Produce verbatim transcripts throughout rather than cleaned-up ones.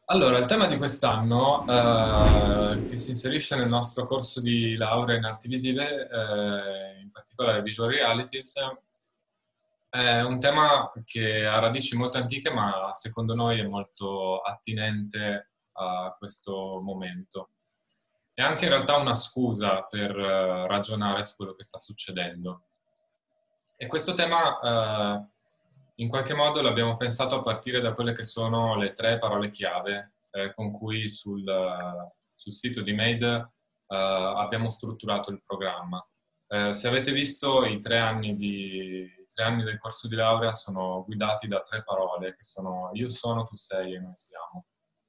Allora, il tema di quest'anno, eh, che si inserisce nel nostro corso di laurea in arti visive, eh, in particolare visual realities, è un tema che ha radici molto antiche, ma secondo noi è molto attinente a questo momento. È anche in realtà una scusa per eh, ragionare su quello che sta succedendo. E questo tema, eh, in qualche modo l'abbiamo pensato a partire da quelle che sono le tre parole chiave eh, con cui sul, eh, sul sito di Made eh, abbiamo strutturato il programma. Eh, se avete visto, i tre anni, di, i tre anni del corso di laurea sono guidati da tre parole, che sono io sono, tu sei e noi siamo.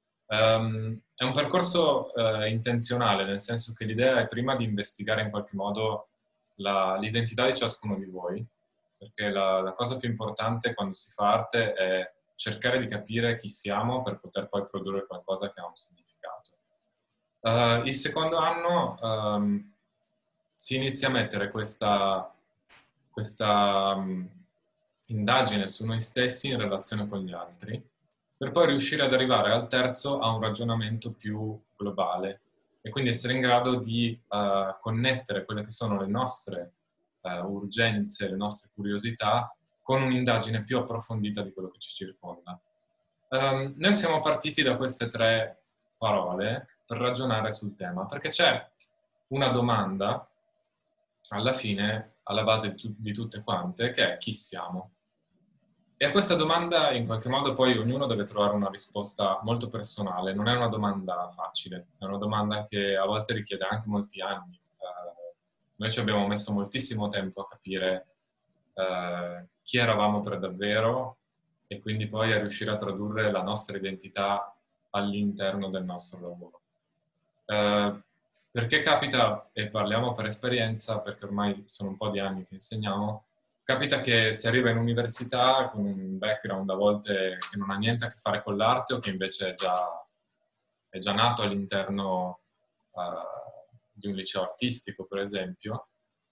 Um, è un percorso uh, intenzionale, nel senso che l'idea è prima di investigare in qualche modo la- l'identità di ciascuno di voi, perché la, la cosa più importante quando si fa arte è cercare di capire chi siamo per poter poi produrre qualcosa che ha un significato. Uh, il secondo anno um, si inizia a mettere questa, questa um, indagine su noi stessi in relazione con gli altri, per poi riuscire ad arrivare al terzo a un ragionamento più globale e quindi essere in grado di uh, connettere quelle che sono le nostre uh, urgenze, le nostre curiosità con un'indagine più approfondita di quello che ci circonda. Um, noi siamo partiti da queste tre parole per ragionare sul tema, perché c'è una domanda alla fine, alla base di, tu- di tutte quante, che è chi siamo? E a questa domanda in qualche modo poi ognuno deve trovare una risposta molto personale, non è una domanda facile, è una domanda che a volte richiede anche molti anni. Eh, noi ci abbiamo messo moltissimo tempo a capire eh, chi eravamo per davvero e quindi poi a riuscire a tradurre la nostra identità all'interno del nostro lavoro. Eh, perché capita, e parliamo per esperienza, perché ormai sono un po' di anni che insegniamo, capita che si arriva in università con un background a volte che non ha niente a che fare con l'arte o che invece è già, è già nato all'interno uh, di un liceo artistico, per esempio.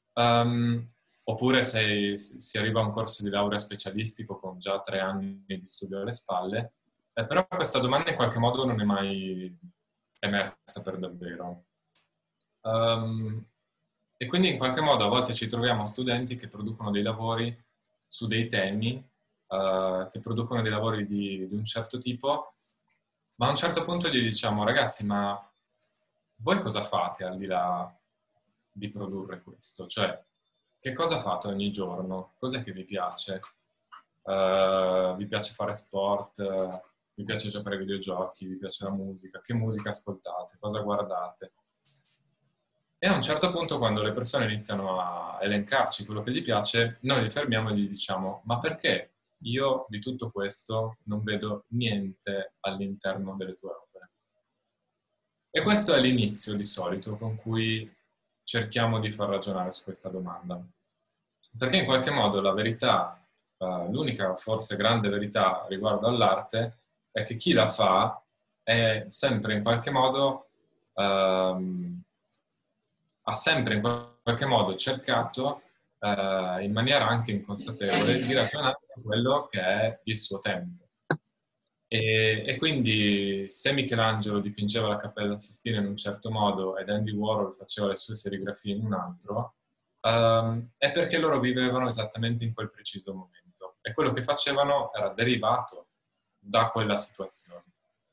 Um, oppure se si arriva a un corso di laurea specialistico con già tre anni di studio alle spalle, eh, però questa domanda in qualche modo non è mai emersa per davvero. Um, e quindi in qualche modo a volte ci troviamo studenti che producono dei lavori su dei temi, uh, che producono dei lavori di, di un certo tipo, ma a un certo punto gli diciamo, ragazzi, ma voi cosa fate al di là di produrre questo? Cioè, che cosa fate ogni giorno? Cos'è che vi piace? Uh, vi piace fare sport? Uh, vi piace giocare ai videogiochi? Vi piace la musica? Che musica ascoltate? Cosa guardate? E a un certo punto, quando le persone iniziano a elencarci quello che gli piace, noi li fermiamo e gli diciamo: ma perché io di tutto questo non vedo niente all'interno delle tue opere? E questo è l'inizio di solito con cui cerchiamo di far ragionare su questa domanda. Perché in qualche modo la verità, eh, l'unica forse grande verità riguardo all'arte, è che chi la fa è sempre in qualche modo ehm, ha sempre in qualche modo cercato, eh, in maniera anche inconsapevole, di ragionare su quello che è il suo tempo. E, e quindi se Michelangelo dipingeva la Cappella Sistina in un certo modo ed Andy Warhol faceva le sue serigrafie in un altro, ehm, è perché loro vivevano esattamente in quel preciso momento. E quello che facevano era derivato da quella situazione.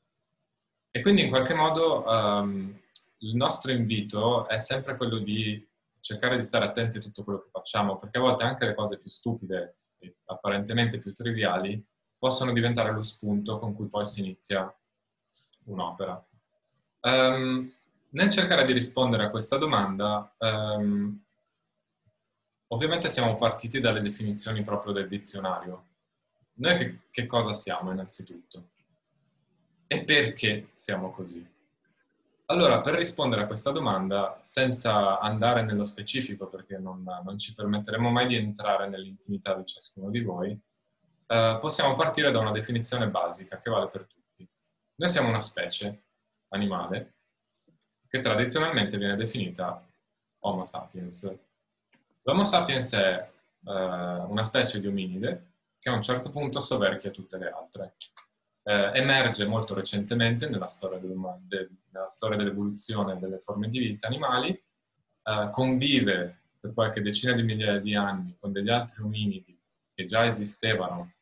E quindi in qualche modo um, il nostro invito è sempre quello di cercare di stare attenti a tutto quello che facciamo, perché a volte anche le cose più stupide e apparentemente più triviali possono diventare lo spunto con cui poi si inizia un'opera. Um, nel cercare di rispondere a questa domanda, um, ovviamente siamo partiti dalle definizioni proprio del dizionario. Noi che, che cosa siamo innanzitutto? E perché siamo così? Allora, per rispondere a questa domanda, senza andare nello specifico, perché non, non ci permetteremo mai di entrare nell'intimità di ciascuno di voi, eh, possiamo partire da una definizione basica che vale per tutti. Noi siamo una specie animale che tradizionalmente viene definita Homo sapiens. L'Homo sapiens è eh, una specie di ominide che a un certo punto soverchia tutte le altre. eh, emerge molto recentemente nella storia, del, de, nella storia dell'evoluzione delle forme di vita animali, eh, convive per qualche decina di migliaia di anni con degli altri ominidi che già esistevano,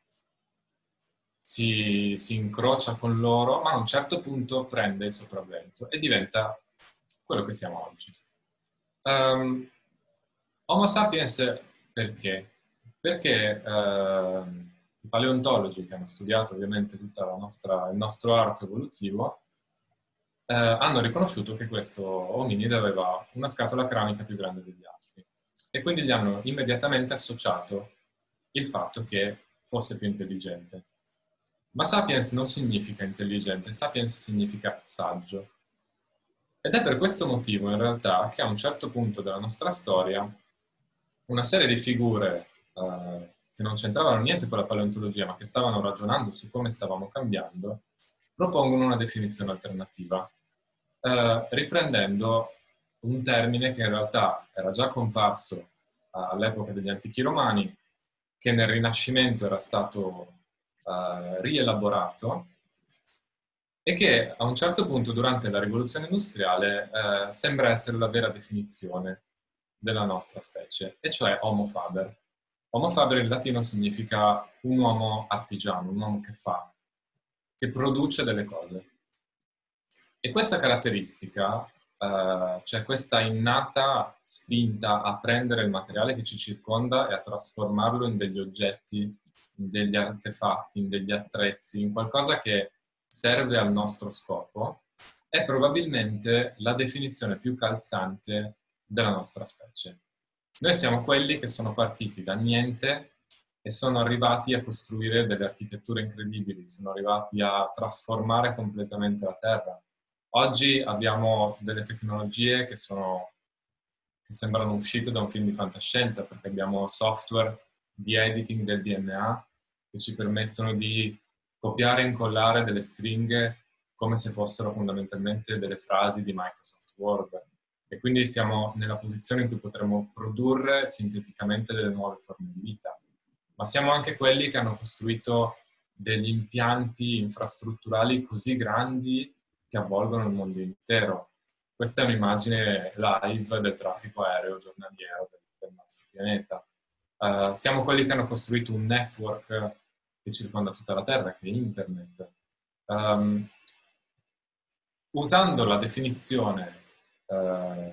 si, si incrocia con loro, ma a un certo punto prende il sopravvento e diventa quello che siamo oggi. Um, Homo sapiens perché? Perché uh, i paleontologi che hanno studiato ovviamente tutto il nostro arco evolutivo uh, hanno riconosciuto che questo ominide aveva una scatola cranica più grande degli altri e quindi gli hanno immediatamente associato il fatto che fosse più intelligente. Ma sapiens non significa intelligente, sapiens significa saggio. Ed è per questo motivo, in realtà, che a un certo punto della nostra storia una serie di figure eh, che non c'entravano niente con la paleontologia, ma che stavano ragionando su come stavamo cambiando, propongono una definizione alternativa, eh, riprendendo un termine che in realtà era già comparso all'epoca degli antichi romani, che nel Rinascimento era stato eh, rielaborato e che a un certo punto durante la rivoluzione industriale eh, sembra essere la vera definizione della nostra specie, e cioè Homo faber. Homo faber in latino significa un uomo artigiano, un uomo che fa, che produce delle cose. E questa caratteristica, eh, cioè questa innata spinta a prendere il materiale che ci circonda e a trasformarlo in degli oggetti, in degli artefatti, in degli attrezzi, in qualcosa che serve al nostro scopo, è probabilmente la definizione più calzante della nostra specie. Noi siamo quelli che sono partiti da niente e sono arrivati a costruire delle architetture incredibili, sono arrivati a trasformare completamente la Terra. Oggi abbiamo delle tecnologie che, sono, che sembrano uscite da un film di fantascienza, perché abbiamo software di editing del D N A che ci permettono di copiare e incollare delle stringhe come se fossero fondamentalmente delle frasi di Microsoft Word. E quindi siamo nella posizione in cui potremmo produrre sinteticamente delle nuove forme di vita. Ma siamo anche quelli che hanno costruito degli impianti infrastrutturali così grandi che avvolgono il mondo intero. Questa è un'immagine live del traffico aereo giornaliero del, del nostro pianeta. Uh, siamo quelli che hanno costruito un network che circonda tutta la Terra, che è Internet. Um, usando la definizione uh,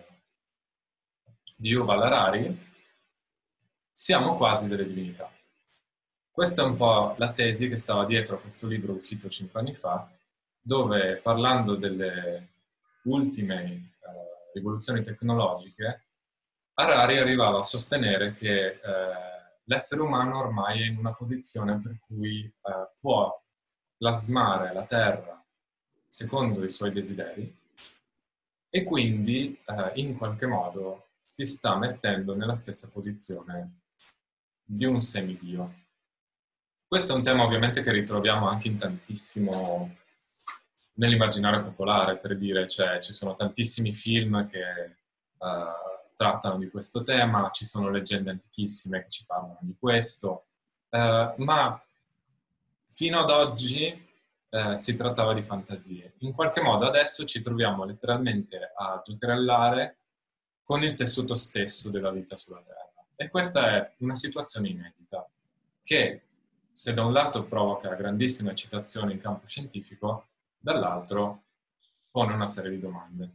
di Yuval Harari, siamo quasi delle divinità. Questa è un po' la tesi che stava dietro a questo libro uscito cinque anni fa, dove, parlando delle ultime eh, rivoluzioni tecnologiche, Harari arrivava a sostenere che eh, l'essere umano ormai è in una posizione per cui eh, può plasmare la Terra secondo i suoi desideri e quindi eh, in qualche modo si sta mettendo nella stessa posizione di un semidio. Questo è un tema ovviamente che ritroviamo anche in tantissimo nell'immaginario popolare, per dire, cioè ci sono tantissimi film che uh, trattano di questo tema, ci sono leggende antichissime che ci parlano di questo, uh, ma fino ad oggi uh, si trattava di fantasie. In qualche modo adesso ci troviamo letteralmente a giocherellare con il tessuto stesso della vita sulla Terra. E questa è una situazione inedita, che se da un lato provoca grandissima eccitazione in campo scientifico, dall'altro pone una serie di domande.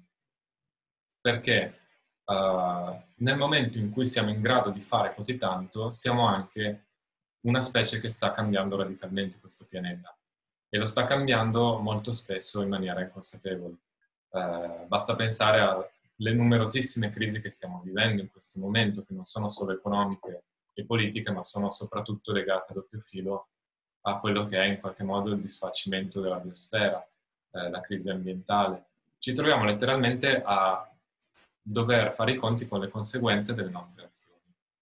Perché uh, nel momento in cui siamo in grado di fare così tanto, siamo anche una specie che sta cambiando radicalmente questo pianeta. E lo sta cambiando molto spesso in maniera inconsapevole. Uh, basta pensare alle numerosissime crisi che stiamo vivendo in questo momento, che non sono solo economiche e politiche, ma sono soprattutto legate a doppio filo a quello che è in qualche modo il disfacimento della biosfera, eh, la crisi ambientale. Ci troviamo letteralmente a dover fare i conti con le conseguenze delle nostre azioni.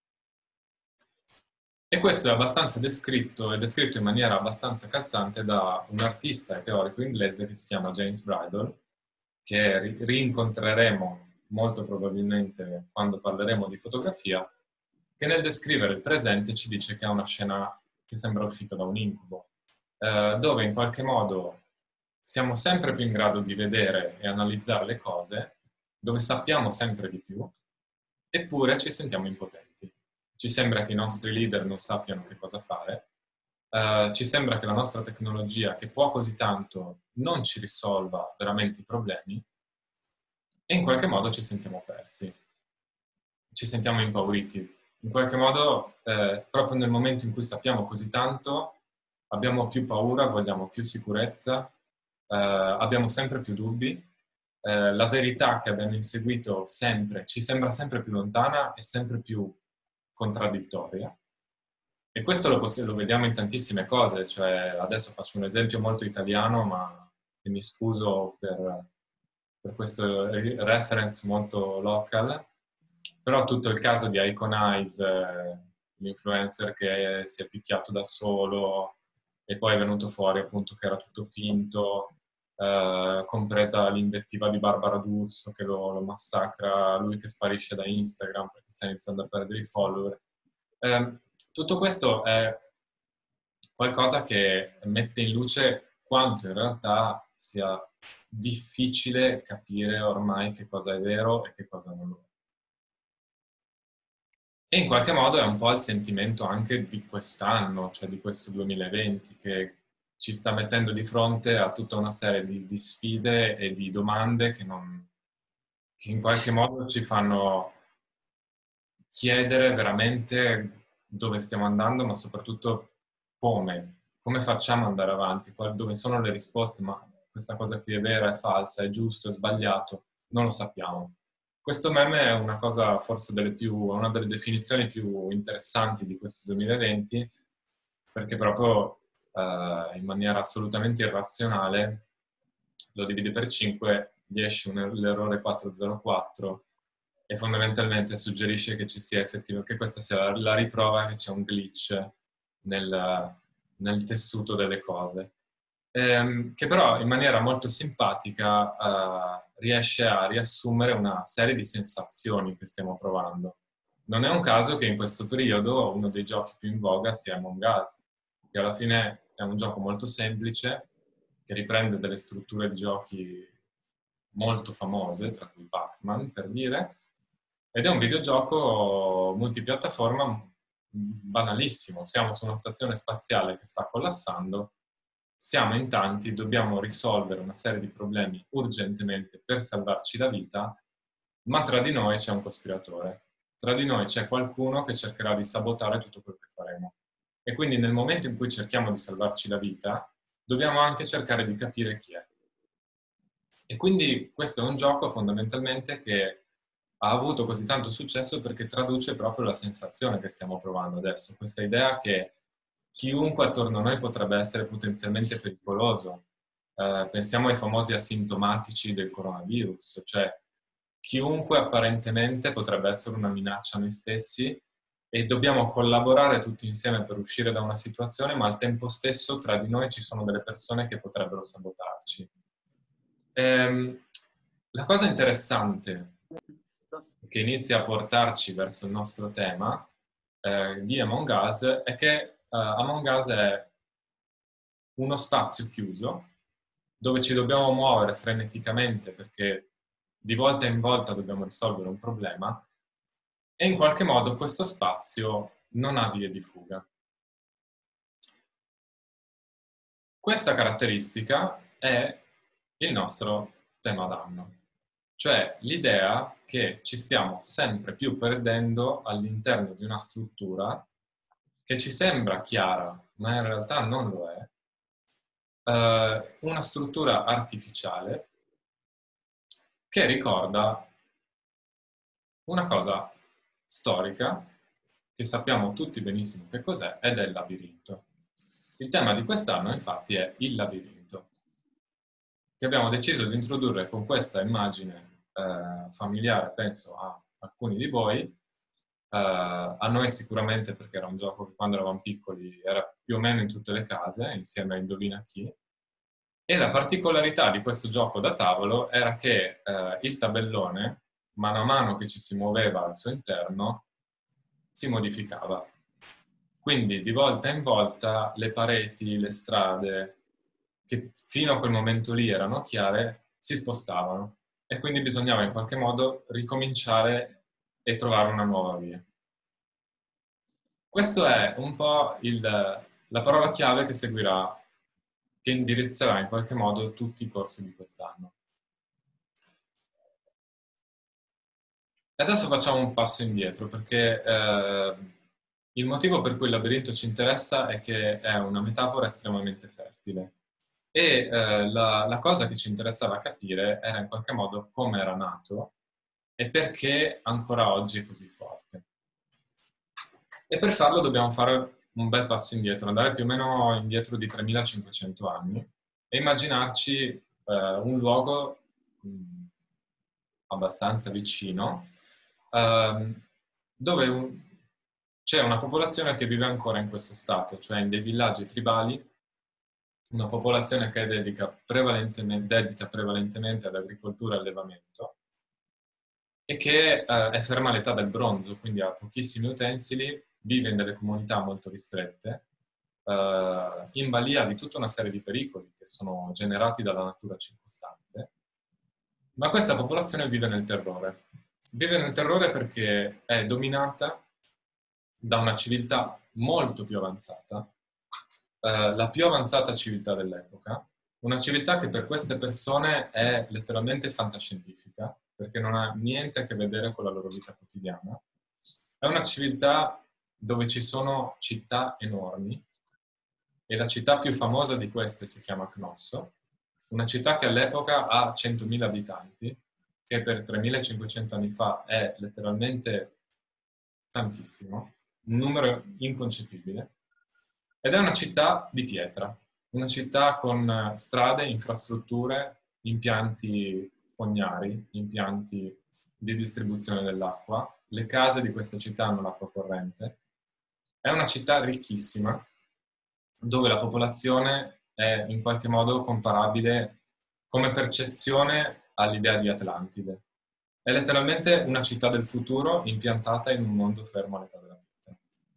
E questo è abbastanza descritto, è descritto in maniera abbastanza calzante da un artista e teorico inglese che si chiama James Bridle, che ri- rincontreremo molto probabilmente quando parleremo di fotografia, che nel descrivere il presente ci dice che è una scena che sembra uscita da un incubo. eh, dove in qualche modo siamo sempre più in grado di vedere e analizzare le cose, dove sappiamo sempre di più, eppure ci sentiamo impotenti. Ci sembra che i nostri leader non sappiano che cosa fare, Uh, ci sembra che la nostra tecnologia, che può così tanto, non ci risolva veramente i problemi e in qualche modo ci sentiamo persi, ci sentiamo impauriti. In qualche modo, eh, proprio nel momento in cui sappiamo così tanto, abbiamo più paura, vogliamo più sicurezza, eh, abbiamo sempre più dubbi, eh, la verità che abbiamo inseguito sempre ci sembra sempre più lontana e sempre più contraddittoria. E questo lo, lo vediamo in tantissime cose, cioè adesso faccio un esempio molto italiano, ma mi scuso per, per questo reference molto local, però tutto il caso di Iconize, eh, l'influencer che si è picchiato da solo e poi è venuto fuori appunto che era tutto finto, eh, compresa l'invettiva di Barbara D'Urso che lo, lo massacra, lui che sparisce da Instagram perché sta iniziando a perdere i follower. Eh, tutto questo è qualcosa che mette in luce quanto in realtà sia difficile capire ormai che cosa è vero e che cosa non lo è. E in qualche modo è un po' il sentimento anche di quest'anno, cioè di questo duemilaventi, che ci sta mettendo di fronte a tutta una serie di, di sfide e di domande che, non, che in qualche modo ci fanno chiedere veramente dove stiamo andando, ma soprattutto come. Come facciamo ad andare avanti? Dove sono le risposte? Ma questa cosa qui è vera, è falsa, è giusto, è sbagliato? Non lo sappiamo. Questo meme è una cosa, forse delle più, una delle definizioni più interessanti di questo duemilaventi, perché proprio eh, in maniera assolutamente irrazionale lo divide per cinque, gli esce un, l'errore quattrocentoquattro e fondamentalmente suggerisce che ci sia effettivamente, che questa sia la, la riprova che c'è un glitch nel, nel tessuto delle cose, ehm, che però in maniera molto simpatica eh, riesce a riassumere una serie di sensazioni che stiamo provando. Non è un caso che in questo periodo uno dei giochi più in voga sia Among Us, che alla fine è un gioco molto semplice, che riprende delle strutture di giochi molto famose, tra cui Pac-Man, per dire, ed è un videogioco multipiattaforma banalissimo. Siamo su una stazione spaziale che sta collassando, siamo in tanti, dobbiamo risolvere una serie di problemi urgentemente per salvarci la vita, ma tra di noi c'è un cospiratore. Tra di noi c'è qualcuno che cercherà di sabotare tutto quello che faremo. E quindi nel momento in cui cerchiamo di salvarci la vita, dobbiamo anche cercare di capire chi è. E quindi questo è un gioco fondamentalmente che ha avuto così tanto successo perché traduce proprio la sensazione che stiamo provando adesso, questa idea che chiunque attorno a noi potrebbe essere potenzialmente pericoloso. Eh, pensiamo ai famosi asintomatici del coronavirus, cioè chiunque apparentemente potrebbe essere una minaccia a noi stessi e dobbiamo collaborare tutti insieme per uscire da una situazione, ma al tempo stesso tra di noi ci sono delle persone che potrebbero sabotarci. Ehm, la cosa interessante che inizia a portarci verso il nostro tema eh, di Among Us è che eh, Among Us è uno spazio chiuso dove ci dobbiamo muovere freneticamente perché di volta in volta dobbiamo risolvere un problema e in qualche modo questo spazio non ha vie di fuga. Questa caratteristica è il nostro tema d'anno, cioè l'idea che ci stiamo sempre più perdendo all'interno di una struttura che ci sembra chiara, ma in realtà non lo è, eh, una struttura artificiale che ricorda una cosa storica che sappiamo tutti benissimo che cos'è ed è il labirinto. Il tema di quest'anno infatti è il labirinto, che abbiamo deciso di introdurre con questa immagine eh, familiare, penso a alcuni di voi, Uh, a noi sicuramente perché era un gioco che quando eravamo piccoli era più o meno in tutte le case, insieme a Indovina chi. E la particolarità di questo gioco da tavolo era che uh, il tabellone, mano a mano che ci si muoveva al suo interno, si modificava. Quindi di volta in volta le pareti, le strade, che fino a quel momento lì erano chiare, si spostavano e quindi bisognava in qualche modo ricominciare e trovare una nuova via. Questa è un po' il, la parola chiave che seguirà, che indirizzerà in qualche modo tutti i corsi di quest'anno. E adesso facciamo un passo indietro, perché eh, il motivo per cui il labirinto ci interessa è che è una metafora estremamente fertile. E eh, la, la cosa che ci interessava capire era in qualche modo come era nato e perché ancora oggi è così forte. E per farlo dobbiamo fare un bel passo indietro, andare più o meno indietro di tremilacinquecento anni e immaginarci eh, un luogo mh, abbastanza vicino ehm, dove un, c'è una popolazione che vive ancora in questo stato, cioè in dei villaggi tribali, una popolazione che è dedica prevalentemente, dedita prevalentemente all'agricoltura e all'allevamento e che eh, è ferma all'età del bronzo, quindi ha pochissimi utensili, vive in delle comunità molto ristrette, eh, in balia di tutta una serie di pericoli che sono generati dalla natura circostante, ma questa popolazione vive nel terrore. Vive nel terrore perché è dominata da una civiltà molto più avanzata, eh, la più avanzata civiltà dell'epoca, una civiltà che per queste persone è letteralmente fantascientifica, perché non ha niente a che vedere con la loro vita quotidiana. È una civiltà dove ci sono città enormi e la città più famosa di queste si chiama Cnosso, una città che all'epoca ha centomila abitanti, che per tremilacinquecento anni fa è letteralmente tantissimo, un numero inconcepibile, ed è una città di pietra, una città con strade, infrastrutture, impianti fognari, impianti di distribuzione dell'acqua. Le case di questa città hanno l'acqua corrente. È una città ricchissima, dove la popolazione è in qualche modo comparabile come percezione all'idea di Atlantide. È letteralmente una città del futuro impiantata in un mondo fermo all'età della pietra.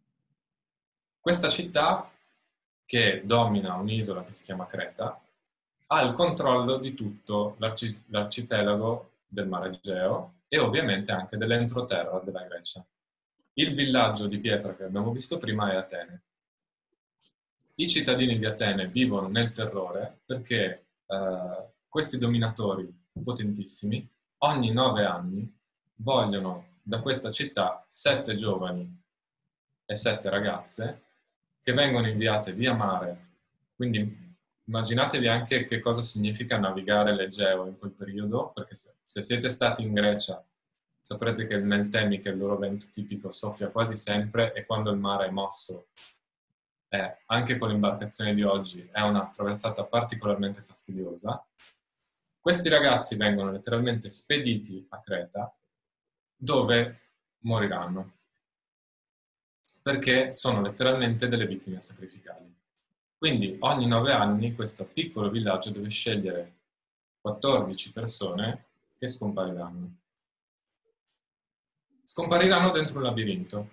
Questa città, che domina un'isola che si chiama Creta, ha il controllo di tutto l'arci- l'arcipelago del Mare Egeo e ovviamente anche dell'entroterra della Grecia. Il villaggio di pietra che abbiamo visto prima è Atene. I cittadini di Atene vivono nel terrore perché eh, questi dominatori potentissimi ogni nove anni vogliono da questa città sette giovani e sette ragazze che vengono inviate via mare. Quindi immaginatevi anche che cosa significa navigare l'Egeo in quel periodo, perché se, se siete stati in Grecia saprete che nel Temi, che è il loro vento tipico, soffia quasi sempre e quando il mare è mosso, eh, anche con le imbarcazioni di oggi, è una traversata particolarmente fastidiosa. Questi ragazzi vengono letteralmente spediti a Creta, dove moriranno, perché sono letteralmente delle vittime sacrificali. Quindi ogni nove anni questo piccolo villaggio deve scegliere quattordici persone che scompariranno. Scompariranno dentro un labirinto.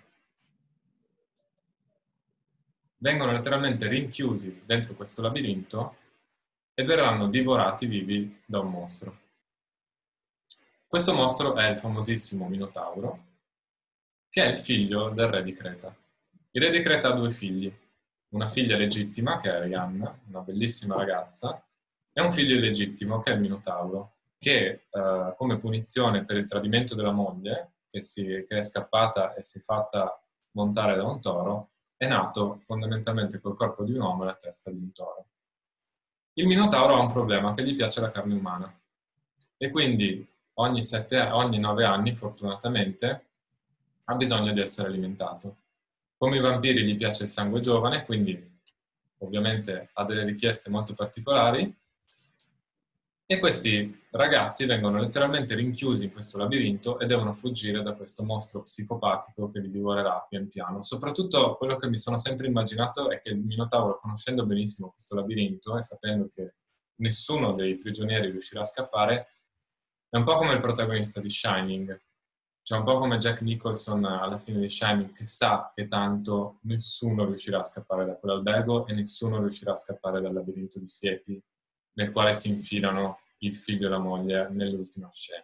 Vengono letteralmente rinchiusi dentro questo labirinto e verranno divorati vivi da un mostro. Questo mostro è il famosissimo Minotauro, che è il figlio del re di Creta. Il re di Creta ha due figli, una figlia legittima, che è Arianna, una bellissima ragazza, e un figlio illegittimo, che è il Minotauro, che eh, come punizione per il tradimento della moglie, che, si, che è scappata e si è fatta montare da un toro, è nato fondamentalmente col corpo di un uomo e la testa di un toro. Il Minotauro ha un problema, che gli piace la carne umana, e quindi ogni, sette, ogni nove anni, fortunatamente, ha bisogno di essere alimentato. Come i vampiri gli piace il sangue giovane, quindi ovviamente ha delle richieste molto particolari, e questi ragazzi vengono letteralmente rinchiusi in questo labirinto e devono fuggire da questo mostro psicopatico che li divorerà pian piano. Soprattutto quello che mi sono sempre immaginato è che il Minotauro, conoscendo benissimo questo labirinto e sapendo che nessuno dei prigionieri riuscirà a scappare, è un po' come il protagonista di Shining, C'è un po' come Jack Nicholson alla fine di Shining, che sa che tanto nessuno riuscirà a scappare da quell'albergo e nessuno riuscirà a scappare dal labirinto di siepi nel quale si infilano il figlio e la moglie nell'ultima scena.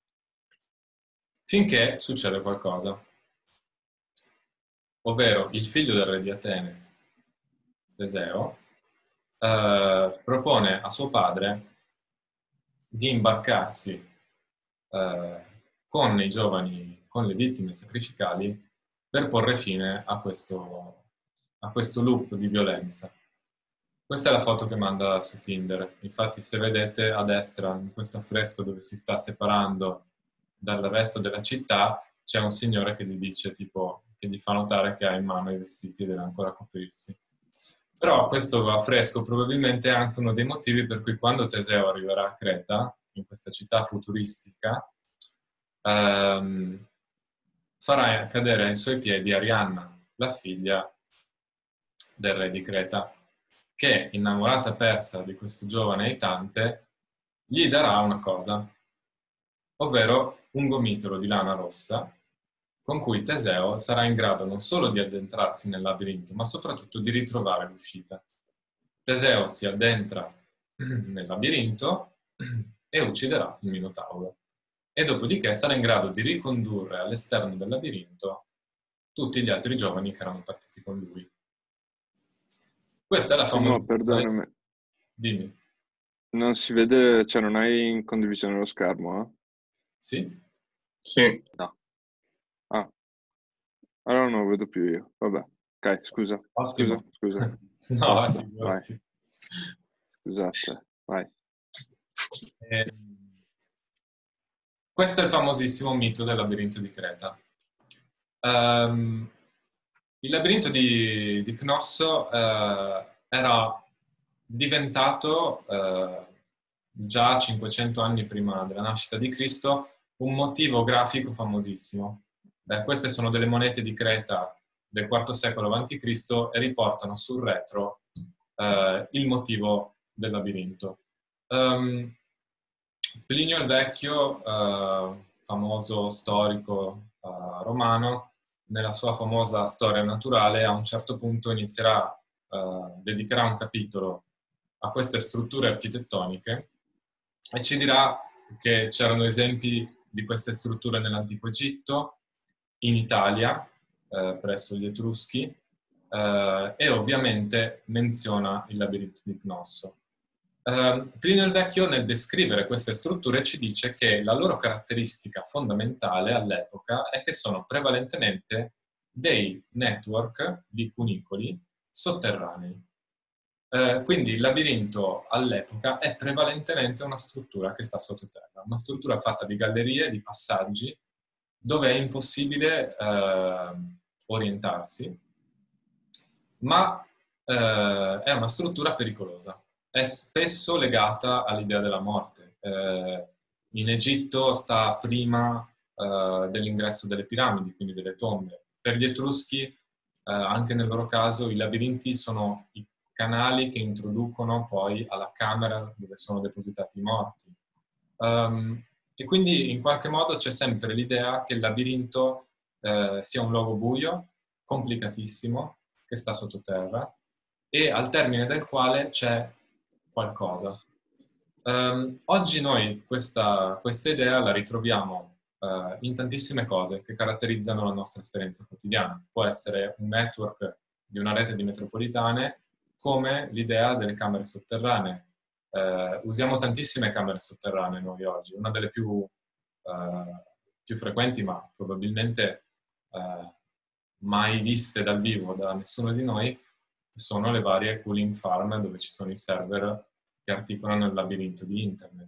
Finché succede qualcosa, ovvero il figlio del re di Atene, Teseo, eh, propone a suo padre di imbarcarsi eh, con i giovani, con le vittime sacrificali, per porre fine a questo, a questo loop di violenza. Questa è la foto che manda su Tinder. Infatti, se vedete a destra, in questo affresco dove si sta separando dal resto della città, c'è un signore che gli dice, tipo, che gli fa notare che ha in mano i vestiti e deve ancora coprirsi. Però questo affresco probabilmente è anche uno dei motivi per cui quando Teseo arriverà a Creta, in questa città futuristica, ehm, farà cadere ai suoi piedi Arianna, la figlia del re di Creta, che, innamorata persa di questo giovane aitante, gli darà una cosa, ovvero un gomitolo di lana rossa, con cui Teseo sarà in grado non solo di addentrarsi nel labirinto, ma soprattutto di ritrovare l'uscita. Teseo si addentra nel labirinto e ucciderà il Minotauro. E dopodiché sarà in grado di ricondurre all'esterno del labirinto tutti gli altri giovani che erano partiti con lui. Questa è la famosa... Simo, perdonami, Dimmi. non si vede, cioè non hai in condivisione lo schermo, eh? Sì? Sì. No. Ah, allora non lo vedo più io. Vabbè, ok, scusa. Ottimo. Scusa, scusa. No, Basta, figurati. Scusate, vai. Eh, questo è il famosissimo mito del labirinto di Creta. Um, il labirinto di, di Cnosso uh, era diventato uh, già cinquecento anni prima della nascita di Cristo un motivo grafico famosissimo. Beh, queste sono delle monete di Creta del quarto secolo avanti Cristo e riportano sul retro uh, il motivo del labirinto. Um, Plinio il Vecchio, uh, famoso storico uh, romano, nella sua famosa storia naturale, a un certo punto inizierà, uh, dedicherà un capitolo a queste strutture architettoniche e ci dirà che c'erano esempi di queste strutture nell'antico Egitto, in Italia, eh, presso gli Etruschi, eh, e ovviamente menziona il labirinto di Cnosso. Uh, Plinio il Vecchio, nel descrivere queste strutture, ci dice che la loro caratteristica fondamentale all'epoca è che sono prevalentemente dei network di cunicoli sotterranei. Uh, quindi il labirinto all'epoca è prevalentemente una struttura che sta sottoterra, una struttura fatta di gallerie, di passaggi, dove è impossibile uh, orientarsi, ma uh, è una struttura pericolosa. È spesso legata all'idea della morte. Eh, in Egitto sta prima eh, dell'ingresso delle piramidi, quindi delle tombe. Per gli Etruschi, eh, anche nel loro caso, i labirinti sono i canali che introducono poi alla camera dove sono depositati i morti. Um, e quindi in qualche modo c'è sempre l'idea che il labirinto eh, sia un luogo buio, complicatissimo, che sta sottoterra, e al termine del quale c'è qualcosa. Um, oggi noi questa, questa idea la ritroviamo uh, in tantissime cose che caratterizzano la nostra esperienza quotidiana. Può essere un network di una rete di metropolitane, come l'idea delle camere sotterranee. Uh, usiamo tantissime camere sotterranee noi oggi. Una delle più, uh, più frequenti, ma probabilmente uh, mai viste dal vivo da nessuno di noi, sono le varie cooling farm dove ci sono i server che articolano il labirinto di internet.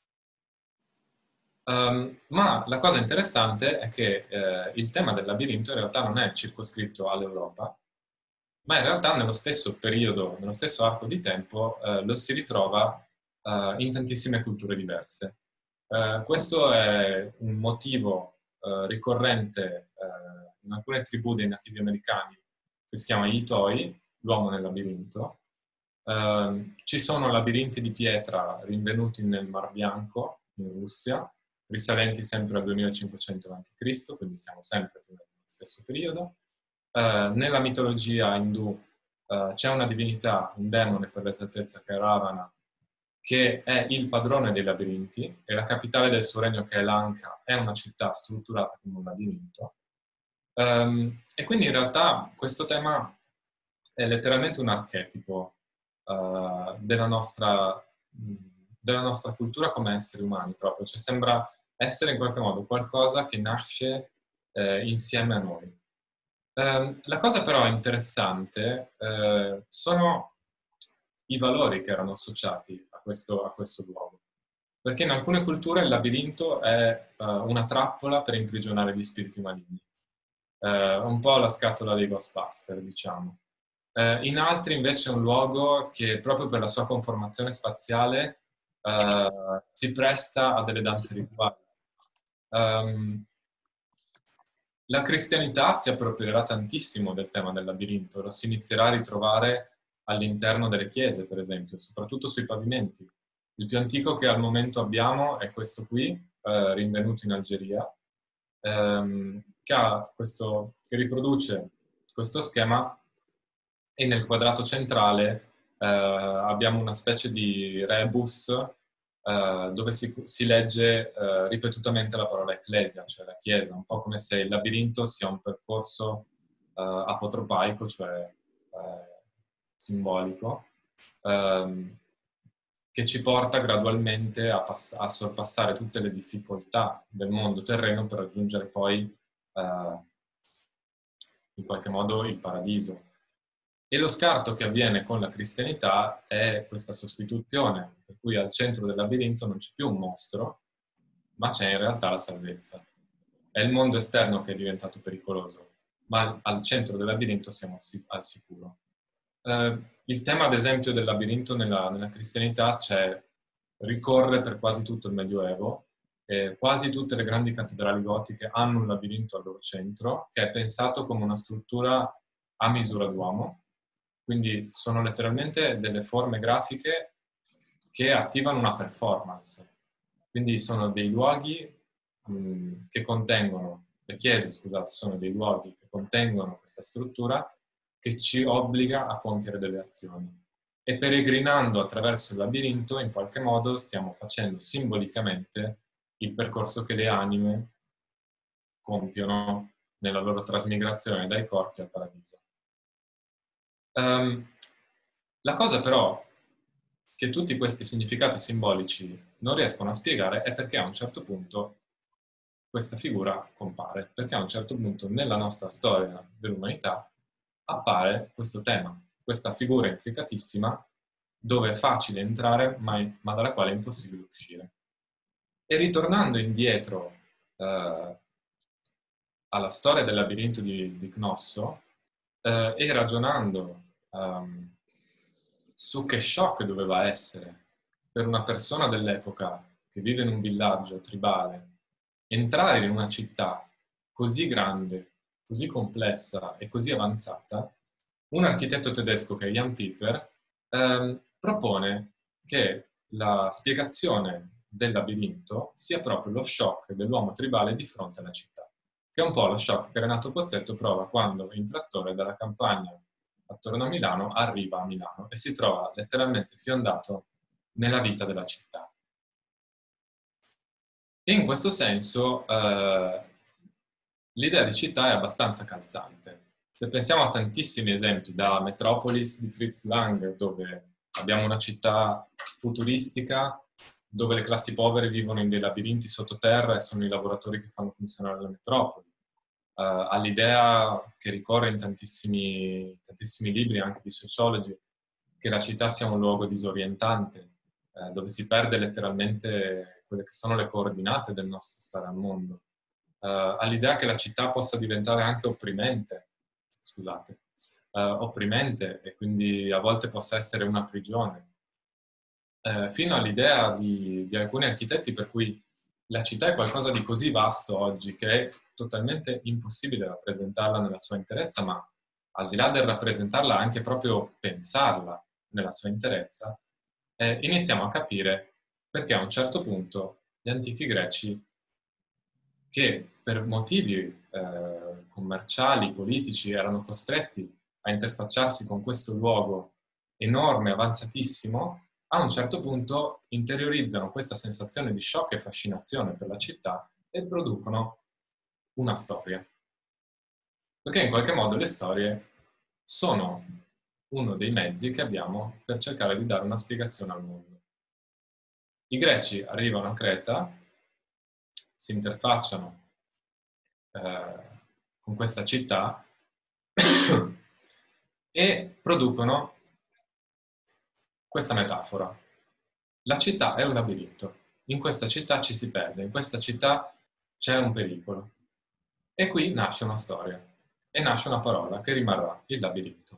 Um, ma la cosa interessante è che eh, il tema del labirinto in realtà non è circoscritto all'Europa, ma in realtà nello stesso periodo, nello stesso arco di tempo, eh, lo si ritrova eh, in tantissime culture diverse. Eh, questo è un motivo eh, ricorrente eh, in alcune tribù dei nativi americani che si chiama Itoi, l'uomo nel labirinto. Uh, ci sono labirinti di pietra rinvenuti nel Mar Bianco, in Russia, risalenti sempre al duemilacinquecento avanti Cristo, quindi siamo sempre più nello stesso periodo. Eh, nella mitologia indù eh, c'è una divinità, un demone per l'esattezza, che è Ravana, che è il padrone dei labirinti, e la capitale del suo regno, che è Lanka, è una città strutturata come un labirinto. Um, e quindi in realtà questo tema è letteralmente un archetipo uh, della, nostra, della nostra cultura come esseri umani proprio, cioè sembra essere in qualche modo qualcosa che nasce eh, insieme a noi. Um, la cosa però interessante eh, sono i valori che erano associati a questo, a questo luogo. Perché in alcune culture il labirinto è uh, una trappola per imprigionare gli spiriti maligni. Uh, un po' la scatola dei Ghostbuster, diciamo. Uh, in altri invece è un luogo che proprio per la sua conformazione spaziale uh, si presta a delle danze rituali. Um, la cristianità si approprierà tantissimo del tema del labirinto, lo si inizierà a ritrovare all'interno delle chiese, per esempio, soprattutto sui pavimenti. Il più antico che al momento abbiamo è questo qui, eh, rinvenuto in Algeria, ehm, che, ha questo, che riproduce questo schema, e nel quadrato centrale eh, abbiamo una specie di rebus eh, dove si, si legge eh, ripetutamente la parola ecclesia, cioè la chiesa, un po' come se il labirinto sia un percorso eh, apotropaico, cioè eh, simbolico, ehm, che ci porta gradualmente a, pass- a sorpassare tutte le difficoltà del mondo terreno per raggiungere poi eh, in qualche modo il paradiso. E lo scarto che avviene con la cristianità è questa sostituzione, per cui al centro del labirinto non c'è più un mostro, ma c'è in realtà la salvezza. È il mondo esterno che è diventato pericoloso, ma al centro del labirinto siamo al sicuro. Eh, il tema, ad esempio, del labirinto nella, nella cristianità c'è, ricorre per quasi tutto il Medioevo. Eh, quasi tutte le grandi cattedrali gotiche hanno un labirinto al loro centro, che è pensato come una struttura a misura d'uomo. Quindi sono letteralmente delle forme grafiche che attivano una performance. Quindi sono dei luoghi mh, che contengono, le chiese, scusate, sono dei luoghi che contengono questa struttura che ci obbliga a compiere delle azioni. E peregrinando attraverso il labirinto, in qualche modo stiamo facendo simbolicamente il percorso che le anime compiono nella loro trasmigrazione dai corpi al paradiso. Um, la cosa però che tutti questi significati simbolici non riescono a spiegare è perché a un certo punto questa figura compare, perché a un certo punto nella nostra storia dell'umanità appare questo tema, questa figura intricatissima dove è facile entrare ma, ma dalla quale è impossibile uscire. E ritornando indietro eh, alla storia del labirinto di, di Cnosso eh, e ragionando um, su che shock doveva essere per una persona dell'epoca che vive in un villaggio tribale entrare in una città così grande, così complessa e così avanzata, un architetto tedesco che è Jan Piper ehm, propone che la spiegazione del labirinto sia proprio lo shock dell'uomo tribale di fronte alla città, che è un po' lo shock che Renato Pozzetto prova quando in trattore dalla campagna attorno a Milano arriva a Milano e si trova letteralmente fiondato nella vita della città. E in questo senso eh, l'idea di città è abbastanza calzante. Se pensiamo a tantissimi esempi, da Metropolis di Fritz Lang, dove abbiamo una città futuristica, dove le classi povere vivono in dei labirinti sottoterra e sono i lavoratori che fanno funzionare la metropoli, uh, all'idea che ricorre in tantissimi, tantissimi libri, anche di sociologi, che la città sia un luogo disorientante, eh, dove si perde letteralmente quelle che sono le coordinate del nostro stare al mondo, uh, all'idea che la città possa diventare anche opprimente, scusate, uh, opprimente e quindi a volte possa essere una prigione, uh, fino all'idea di, di alcuni architetti per cui la città è qualcosa di così vasto oggi che è totalmente impossibile rappresentarla nella sua interezza, ma al di là del rappresentarla anche proprio pensarla nella sua interezza, eh, iniziamo a capire perché a un certo punto gli antichi greci che per motivi eh, commerciali, politici, erano costretti a interfacciarsi con questo luogo enorme, avanzatissimo, a un certo punto interiorizzano questa sensazione di shock e fascinazione per la città e producono una storia. Perché in qualche modo le storie sono uno dei mezzi che abbiamo per cercare di dare una spiegazione al mondo. I greci arrivano a Creta, si interfacciano eh, con questa città e producono questa metafora. La città è un labirinto. In questa città ci si perde, in questa città c'è un pericolo. E qui nasce una storia e nasce una parola che rimarrà, il labirinto.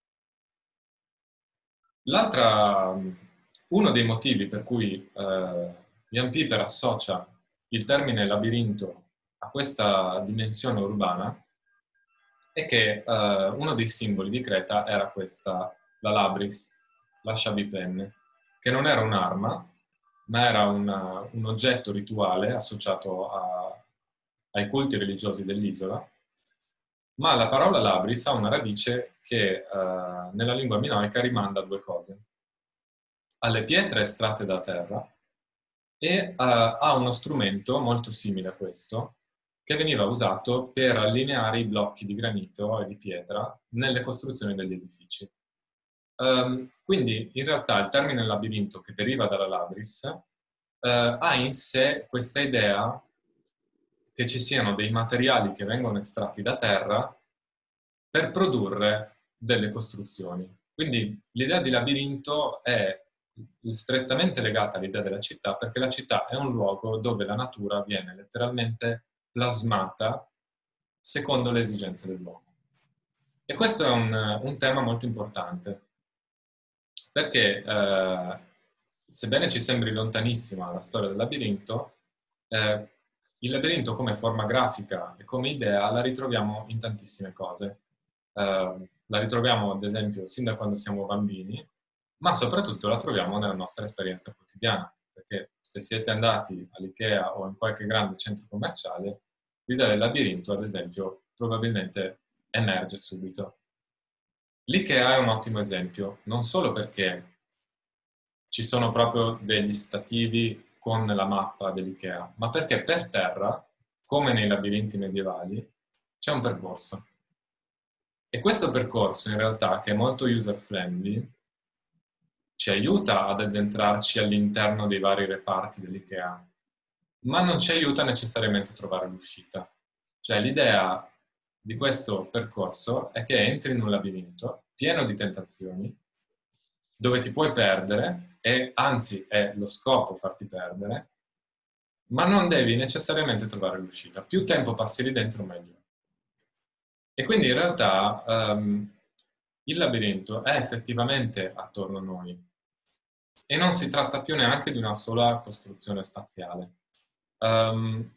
L'altra, uno dei motivi per cui eh, Ian Piper associa il termine labirinto a questa dimensione urbana è che eh, uno dei simboli di Creta era questa, la labris, lasciabipenne, che non era un'arma, ma era una, un oggetto rituale associato a, ai culti religiosi dell'isola. Ma la parola labris ha una radice che eh, nella lingua minoica rimanda a due cose. Alle pietre estratte da terra e uh, ha uno strumento molto simile a questo che veniva usato per allineare i blocchi di granito e di pietra nelle costruzioni degli edifici. Um, quindi in realtà il termine labirinto, che deriva dalla labris, uh, ha in sé questa idea che ci siano dei materiali che vengono estratti da terra per produrre delle costruzioni. Quindi l'idea di labirinto è strettamente legata all'idea della città, perché la città è un luogo dove la natura viene letteralmente plasmata secondo le esigenze dell'uomo. E questo è un, un tema molto importante, perché eh, sebbene ci sembri lontanissima la storia del labirinto, eh, il labirinto come forma grafica e come idea la ritroviamo in tantissime cose. Uh, la ritroviamo ad esempio sin da quando siamo bambini, ma soprattutto la troviamo nella nostra esperienza quotidiana, perché se siete andati all'Ikea o in qualche grande centro commerciale, l'idea del labirinto, ad esempio, probabilmente emerge subito. L'Ikea è un ottimo esempio, non solo perché ci sono proprio degli stativi con la mappa dell'Ikea, ma perché per terra, come nei labirinti medievali, c'è un percorso. E questo percorso, in realtà, che è molto user-friendly, ci aiuta ad addentrarci all'interno dei vari reparti dell'Ikea, ma non ci aiuta necessariamente a trovare l'uscita. Cioè, l'idea di questo percorso è che entri in un labirinto pieno di tentazioni, dove ti puoi perdere, e anzi è lo scopo farti perdere, ma non devi necessariamente trovare l'uscita. Più tempo passi lì dentro, meglio. E quindi in realtà um, il labirinto è effettivamente attorno a noi e non si tratta più neanche di una sola costruzione spaziale. Um,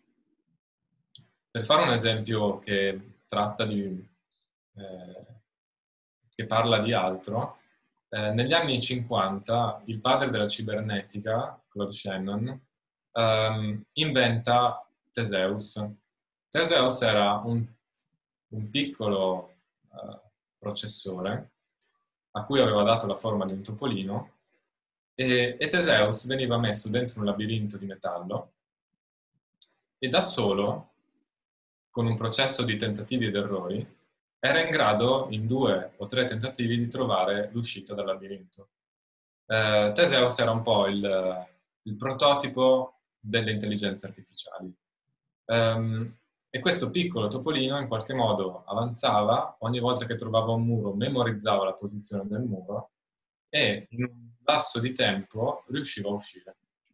per fare un esempio che tratta di, eh, che parla di altro, eh, negli anni cinquanta il padre della cibernetica, Claude Shannon, um, inventa Theseus. Theseus era un, un piccolo uh, processore a cui aveva dato la forma di un topolino e, e Theseus veniva messo dentro un labirinto di metallo e da solo, con un processo di tentativi ed errori, era in grado, in due o tre tentativi, di trovare l'uscita dal labirinto. Eh, Theseus era un po' il, il prototipo delle intelligenze artificiali. Um, e questo piccolo topolino in qualche modo avanzava, ogni volta che trovava un muro memorizzava la posizione del muro e in un lasso di tempo riusciva a uscire.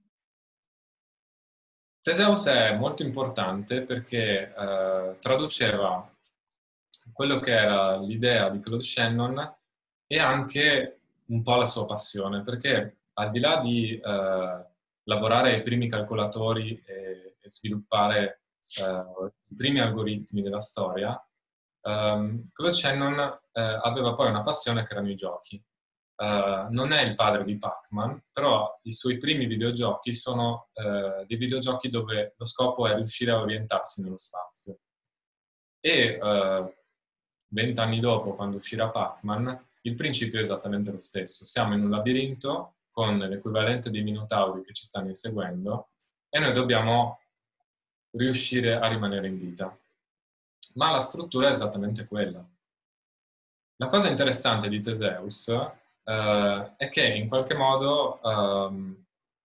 Theseus è molto importante perché eh, traduceva quello che era l'idea di Claude Shannon e anche un po' la sua passione, perché al di là di eh, lavorare ai primi calcolatori e, e sviluppare eh, i primi algoritmi della storia, ehm, Claude Shannon eh, aveva poi una passione che erano i giochi. uh, non è il padre di Pac-Man, però i suoi primi videogiochi sono uh, dei videogiochi dove lo scopo è riuscire a orientarsi nello spazio. E uh, vent'anni dopo, quando uscirà Pac-Man, il principio è esattamente lo stesso. Siamo in un labirinto con l'equivalente dei minotauri che ci stanno inseguendo e noi dobbiamo riuscire a rimanere in vita. Ma la struttura è esattamente quella. La cosa interessante di Theseus eh, è che in qualche modo ehm,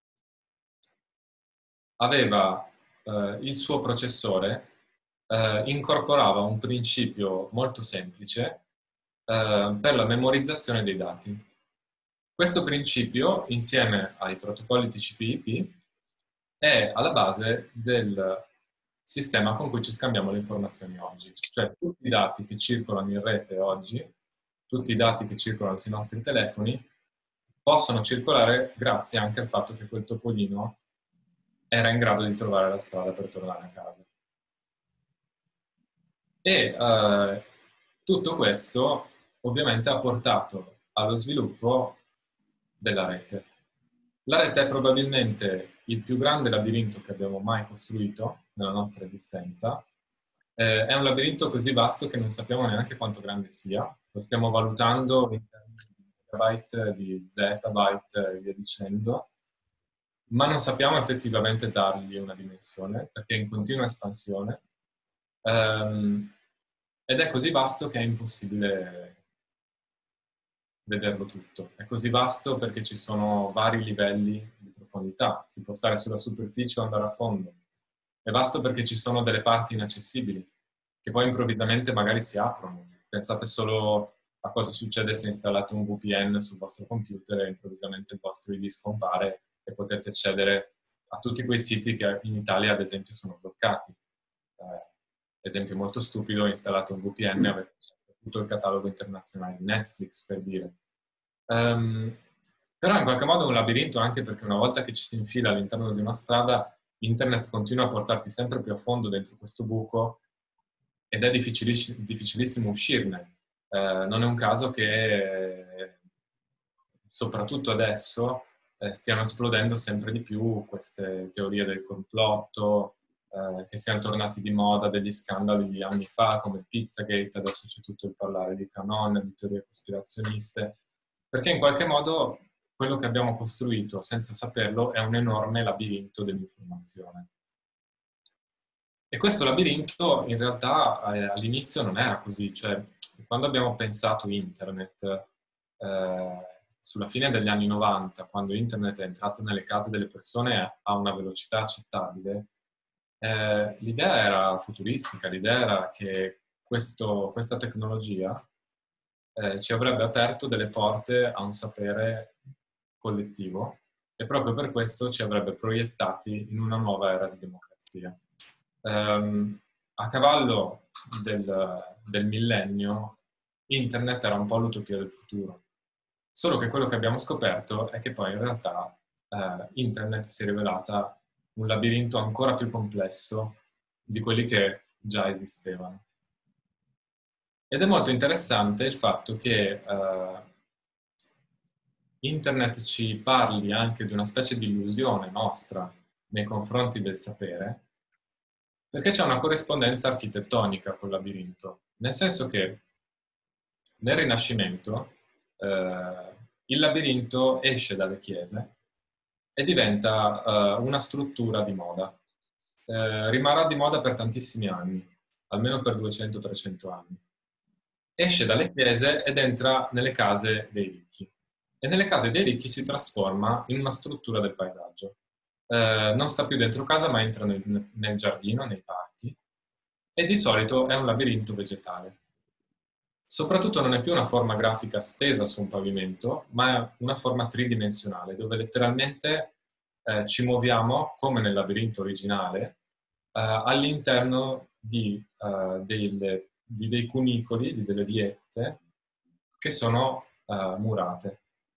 aveva eh, il suo processore eh, incorporava un principio molto semplice eh, per la memorizzazione dei dati. Questo principio, insieme ai protocolli T C P I P, è alla base del sistema con cui ci scambiamo le informazioni oggi. Cioè tutti i dati che circolano in rete oggi, tutti i dati che circolano sui nostri telefoni, possono circolare grazie anche al fatto che quel topolino era in grado di trovare la strada per tornare a casa. E eh, tutto questo ovviamente ha portato allo sviluppo della rete. La rete è probabilmente il più grande labirinto che abbiamo mai costruito nella nostra esistenza. Eh, è un labirinto così vasto che non sappiamo neanche quanto grande sia. Lo stiamo valutando in termini di megabyte, di zettabyte e via dicendo, ma non sappiamo effettivamente dargli una dimensione perché è in continua espansione. Um, ed è così vasto che è impossibile vederlo tutto. È così vasto perché ci sono vari livelli di profondità. Si può stare sulla superficie o andare a fondo. È vasto perché ci sono delle parti inaccessibili che poi improvvisamente magari si aprono. Pensate solo a cosa succede se installate un V P N sul vostro computer e improvvisamente il vostro I D scompare e potete accedere a tutti quei siti che in Italia, ad esempio, sono bloccati. Eh, esempio molto stupido, installate un V P N e avete tutto il catalogo internazionale di Netflix, per dire. Um, però in qualche modo è un labirinto, anche perché una volta che ci si infila all'interno di una strada, internet continua a portarti sempre più a fondo dentro questo buco ed è difficilissi- difficilissimo uscirne. Uh, non è un caso che, soprattutto adesso, eh, stiano esplodendo sempre di più queste teorie del complotto, eh, che siano tornati di moda degli scandali di anni fa, come Pizzagate, adesso c'è tutto il parlare di QAnon, di teorie cospirazioniste, perché in qualche modo quello che abbiamo costruito senza saperlo è un enorme labirinto dell'informazione. E questo labirinto in realtà eh, all'inizio non era così, cioè quando abbiamo pensato internet, eh, sulla fine degli anni novanta, quando internet è entrato nelle case delle persone a una velocità accettabile, eh, l'idea era futuristica, l'idea era che questo, questa tecnologia eh, ci avrebbe aperto delle porte a un sapere collettivo e proprio per questo ci avrebbe proiettati in una nuova era di democrazia. Um, a cavallo del, del millennio, internet era un po' l'utopia del futuro. Solo che quello che abbiamo scoperto è che poi in realtà eh, internet si è rivelata un labirinto ancora più complesso di quelli che già esistevano. Ed è molto interessante il fatto che eh, internet ci parli anche di una specie di illusione nostra nei confronti del sapere, perché c'è una corrispondenza architettonica col labirinto, nel senso che nel Rinascimento eh, il labirinto esce dalle chiese e diventa eh, una struttura di moda. Eh, rimarrà di moda per tantissimi anni, almeno per duecento trecento anni. Esce dalle chiese ed entra nelle case dei ricchi. E nelle case dei ricchi si trasforma in una struttura del paesaggio. Eh, non sta più dentro casa, ma entra nel, nel giardino, nei parchi, e di solito è un labirinto vegetale. Soprattutto non è più una forma grafica stesa su un pavimento, ma è una forma tridimensionale, dove letteralmente eh, ci muoviamo, come nel labirinto originale, eh, all'interno di, eh, delle, di dei cunicoli, di delle viette, che sono eh, murate.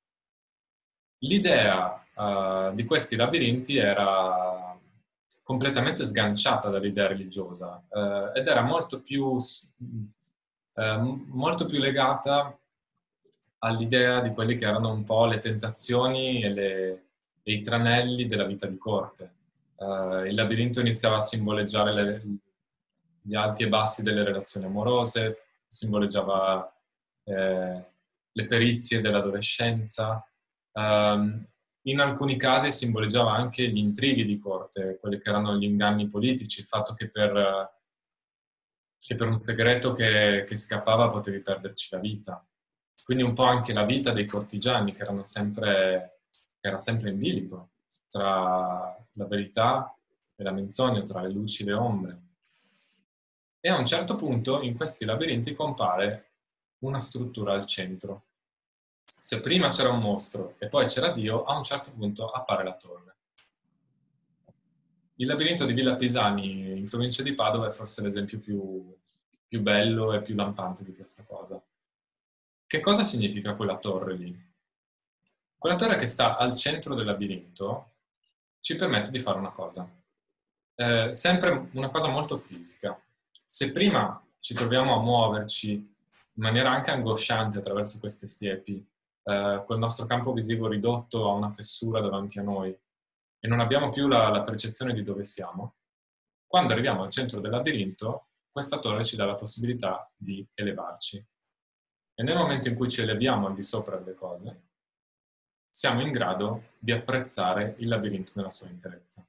L'idea uh, di questi labirinti era completamente sganciata dall'idea religiosa uh, ed era molto più, uh, molto più legata all'idea di quelli che erano un po' le tentazioni e, le, e i tranelli della vita di corte. Uh, il labirinto iniziava a simboleggiare le, gli alti e bassi delle relazioni amorose, simboleggiava eh, le perizie dell'adolescenza, um, in alcuni casi simboleggiava anche gli intrighi di corte, quelli che erano gli inganni politici, il fatto che per, che per un segreto che, che scappava potevi perderci la vita. Quindi un po' anche la vita dei cortigiani, che erano sempre, che era sempre in bilico tra la verità e la menzogna, tra le luci e le ombre. E a un certo punto in questi labirinti compare una struttura al centro. Se prima c'era un mostro e poi c'era Dio, a un certo punto appare la torre. Il labirinto di Villa Pisani in provincia di Padova è forse l'esempio più, più bello e più lampante di questa cosa. Che cosa significa quella torre lì? Quella torre che sta al centro del labirinto ci permette di fare una cosa. Eh, sempre una cosa molto fisica. Se prima ci troviamo a muoverci in maniera anche angosciante attraverso queste siepi, eh, col nostro campo visivo ridotto a una fessura davanti a noi e non abbiamo più la, la percezione di dove siamo, quando arriviamo al centro del labirinto, questa torre ci dà la possibilità di elevarci. E nel momento in cui ci eleviamo al di sopra delle cose, siamo in grado di apprezzare il labirinto nella sua interezza.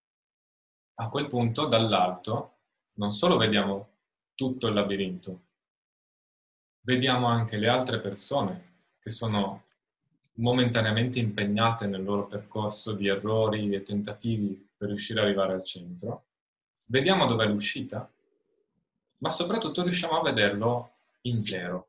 A quel punto, dall'alto, non solo vediamo tutto il labirinto, vediamo anche le altre persone che sono momentaneamente impegnate nel loro percorso di errori e tentativi per riuscire ad arrivare al centro, vediamo dov'è l'uscita, ma soprattutto riusciamo a vederlo intero.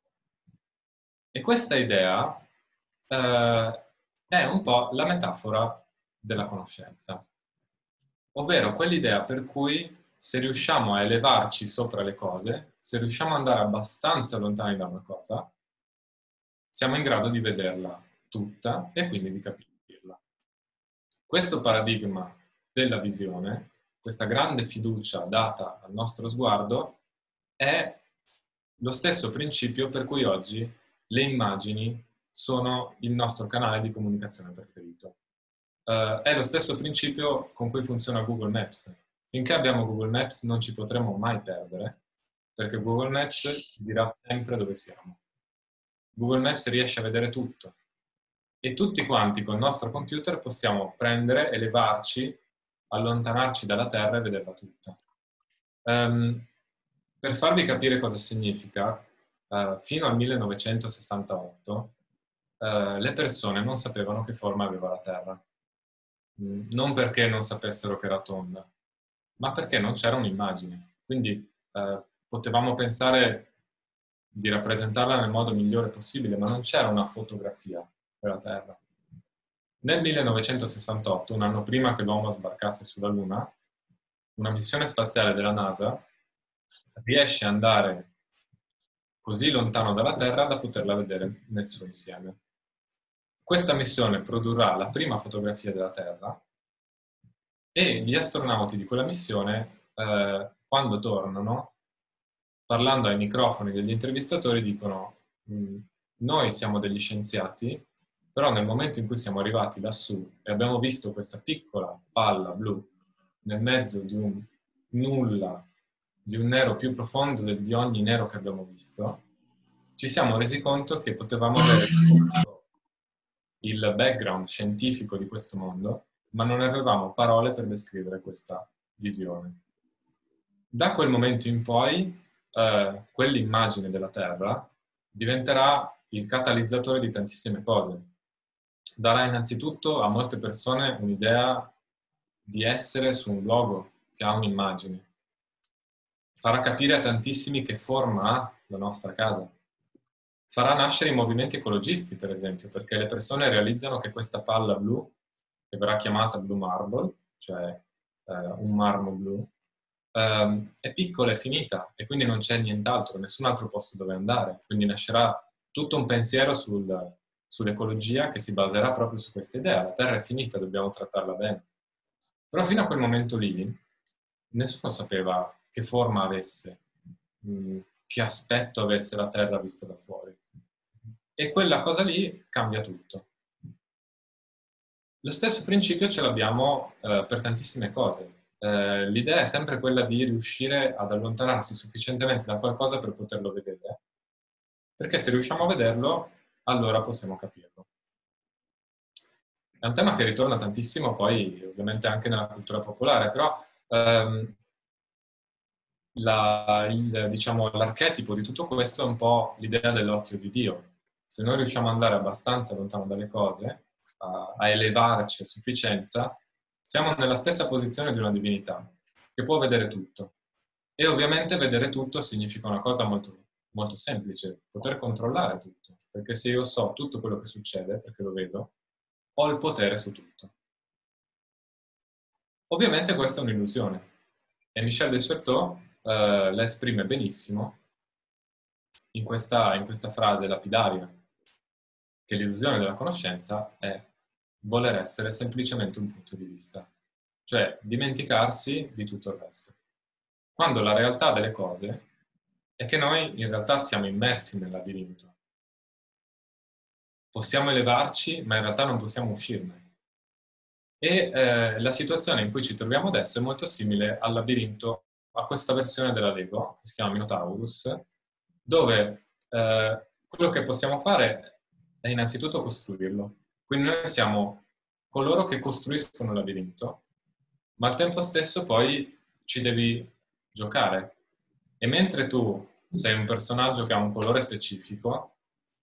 E questa idea eh, è un po' la metafora della conoscenza, ovvero quell'idea per cui se riusciamo a elevarci sopra le cose, se riusciamo ad andare abbastanza lontani da una cosa, siamo in grado di vederla tutta e quindi di capirla. Questo paradigma della visione, questa grande fiducia data al nostro sguardo, è lo stesso principio per cui oggi le immagini sono il nostro canale di comunicazione preferito. Uh, è lo stesso principio con cui funziona Google Maps. Finché abbiamo Google Maps non ci potremo mai perdere, perché Google Maps ci dirà sempre dove siamo. Google Maps riesce a vedere tutto. E tutti quanti col nostro computer possiamo prendere, elevarci, allontanarci dalla Terra e vederla tutta. Um, per farvi capire cosa significa, uh, fino al millenovecentosessantotto uh, le persone non sapevano che forma aveva la Terra. Non perché non sapessero che era tonda, ma perché non c'era un'immagine. Quindi uh, potevamo pensare di rappresentarla nel modo migliore possibile, ma non c'era una fotografia della Terra. Nel millenovecentosessantotto, un anno prima che l'uomo sbarcasse sulla Luna, una missione spaziale della NASA riesce ad andare così lontano dalla Terra da poterla vedere nel suo insieme. Questa missione produrrà la prima fotografia della Terra e gli astronauti di quella missione, eh, quando tornano, parlando ai microfoni degli intervistatori, dicono: noi siamo degli scienziati, però nel momento in cui siamo arrivati lassù e abbiamo visto questa piccola palla blu nel mezzo di un nulla, di un nero più profondo di ogni nero che abbiamo visto, ci siamo resi conto che potevamo avere il background scientifico di questo mondo, ma non avevamo parole per descrivere questa visione. Da quel momento in poi, eh, quell'immagine della Terra diventerà il catalizzatore di tantissime cose. Darà innanzitutto a molte persone un'idea di essere su un luogo che ha un'immagine. Farà capire a tantissimi che forma ha la nostra casa. Farà nascere i movimenti ecologisti, per esempio, perché le persone realizzano che questa palla blu, che verrà chiamata Blue Marble, cioè eh, un marmo blu, Um, è piccola, è finita e quindi non c'è nient'altro, nessun altro posto dove andare. Quindi nascerà tutto un pensiero sul, sull'ecologia che si baserà proprio su questa idea. La Terra è finita, dobbiamo trattarla bene. Però fino a quel momento lì nessuno sapeva che forma avesse, mh, che aspetto avesse la Terra vista da fuori. e quella cosa lì cambia tutto. Lo stesso principio ce l'abbiamo eh, per tantissime cose. Eh, l'idea è sempre quella di riuscire ad allontanarsi sufficientemente da qualcosa per poterlo vedere, perché se riusciamo a vederlo, allora possiamo capirlo. È un tema che ritorna tantissimo poi, ovviamente, anche nella cultura popolare, però ehm, la, il, diciamo, l'archetipo di tutto questo è un po' l'idea dell'occhio di Dio. Se noi riusciamo ad andare abbastanza lontano dalle cose, a, a elevarci a sufficienza, siamo nella stessa posizione di una divinità, che può vedere tutto. E ovviamente vedere tutto significa una cosa molto, molto semplice, poter controllare tutto. Perché se io so tutto quello che succede, perché lo vedo, ho il potere su tutto. Ovviamente questa è un'illusione. E Michel de Certeau eh, la esprime benissimo in questa, in questa frase lapidaria, che l'illusione della conoscenza è voler essere semplicemente un punto di vista, cioè dimenticarsi di tutto il resto. Quando la realtà delle cose è che noi in realtà siamo immersi nel labirinto. Possiamo elevarci, ma in realtà non possiamo uscirne. E eh, la situazione in cui ci troviamo adesso è molto simile al labirinto, a questa versione della Lego, che si chiama Minotaurus, dove eh, quello che possiamo fare è innanzitutto costruirlo. Quindi noi siamo coloro che costruiscono il labirinto, ma al tempo stesso poi ci devi giocare. E mentre tu sei un personaggio che ha un colore specifico,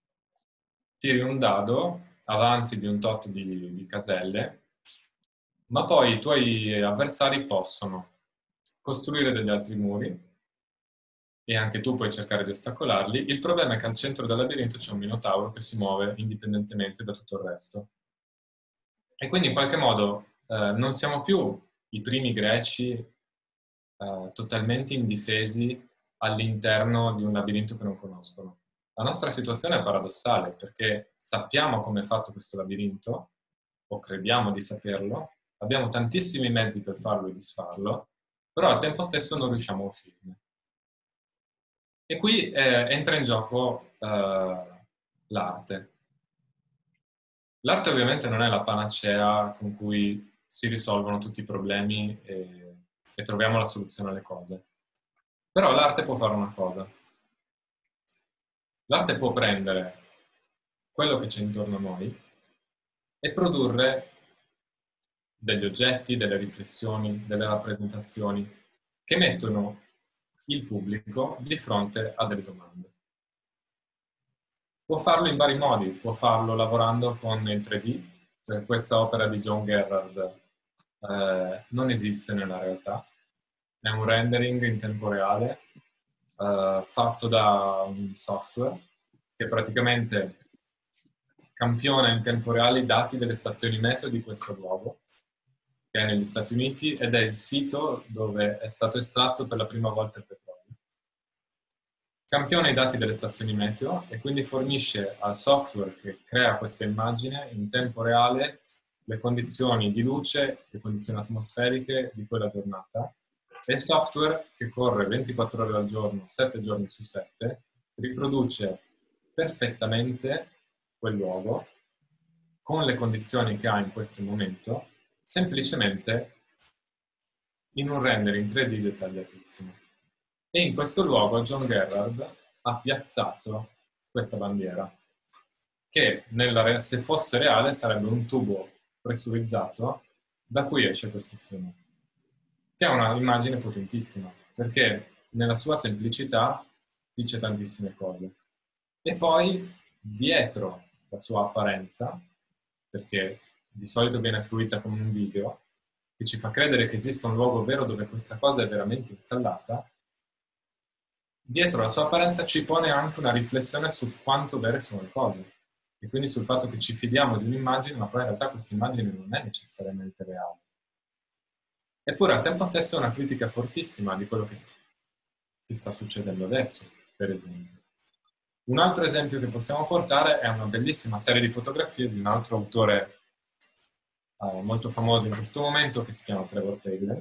tiri un dado, avanzi di un tot di, di caselle, ma poi i tuoi avversari possono costruire degli altri muri e anche tu puoi cercare di ostacolarli. Il problema è che al centro del labirinto c'è un minotauro che si muove indipendentemente da tutto il resto. E quindi in qualche modo eh, non siamo più i primi greci eh, totalmente indifesi all'interno di un labirinto che non conoscono. La nostra situazione è paradossale perché sappiamo come è fatto questo labirinto, o crediamo di saperlo, abbiamo tantissimi mezzi per farlo e disfarlo, però al tempo stesso non riusciamo a uscirne. E qui eh, entra in gioco eh, l'arte. L'arte ovviamente non è la panacea con cui si risolvono tutti i problemi e, e troviamo la soluzione alle cose. Però l'arte può fare una cosa. L'arte può prendere quello che c'è intorno a noi e produrre degli oggetti, delle riflessioni, delle rappresentazioni che mettono il pubblico di fronte a delle domande. Può farlo in vari modi, può farlo lavorando con il tre D, per questa opera di John Gerrard eh, non esiste nella realtà, è un rendering in tempo reale eh, fatto da un software che praticamente campiona in tempo reale i dati delle stazioni meteo di questo luogo, che è negli Stati Uniti, ed è il sito dove è stato estratto per la prima volta il petrolio. Campiona i dati delle stazioni meteo e quindi fornisce al software che crea questa immagine in tempo reale le condizioni di luce, le condizioni atmosferiche di quella giornata, e il software, che corre ventiquattro ore al giorno, sette giorni su sette, riproduce perfettamente quel luogo con le condizioni che ha in questo momento, semplicemente in un render in tre D dettagliatissimo. E in questo luogo John Gerrard ha piazzato questa bandiera, che nella, se fosse reale sarebbe un tubo pressurizzato da cui esce questo fumo, che è una immagine potentissima, perché nella sua semplicità dice tantissime cose. E poi, dietro la sua apparenza, perché di solito viene fruita come un video, che ci fa credere che esista un luogo vero dove questa cosa è veramente installata, dietro la sua apparenza ci pone anche una riflessione su quanto vere sono le cose, e quindi sul fatto che ci fidiamo di un'immagine, ma poi in realtà questa immagine non è necessariamente reale. Eppure al tempo stesso è una critica fortissima di quello che, che sta succedendo adesso, per esempio. Un altro esempio che possiamo portare è una bellissima serie di fotografie di un altro autore eh, molto famoso in questo momento, che si chiama Trevor Taylor,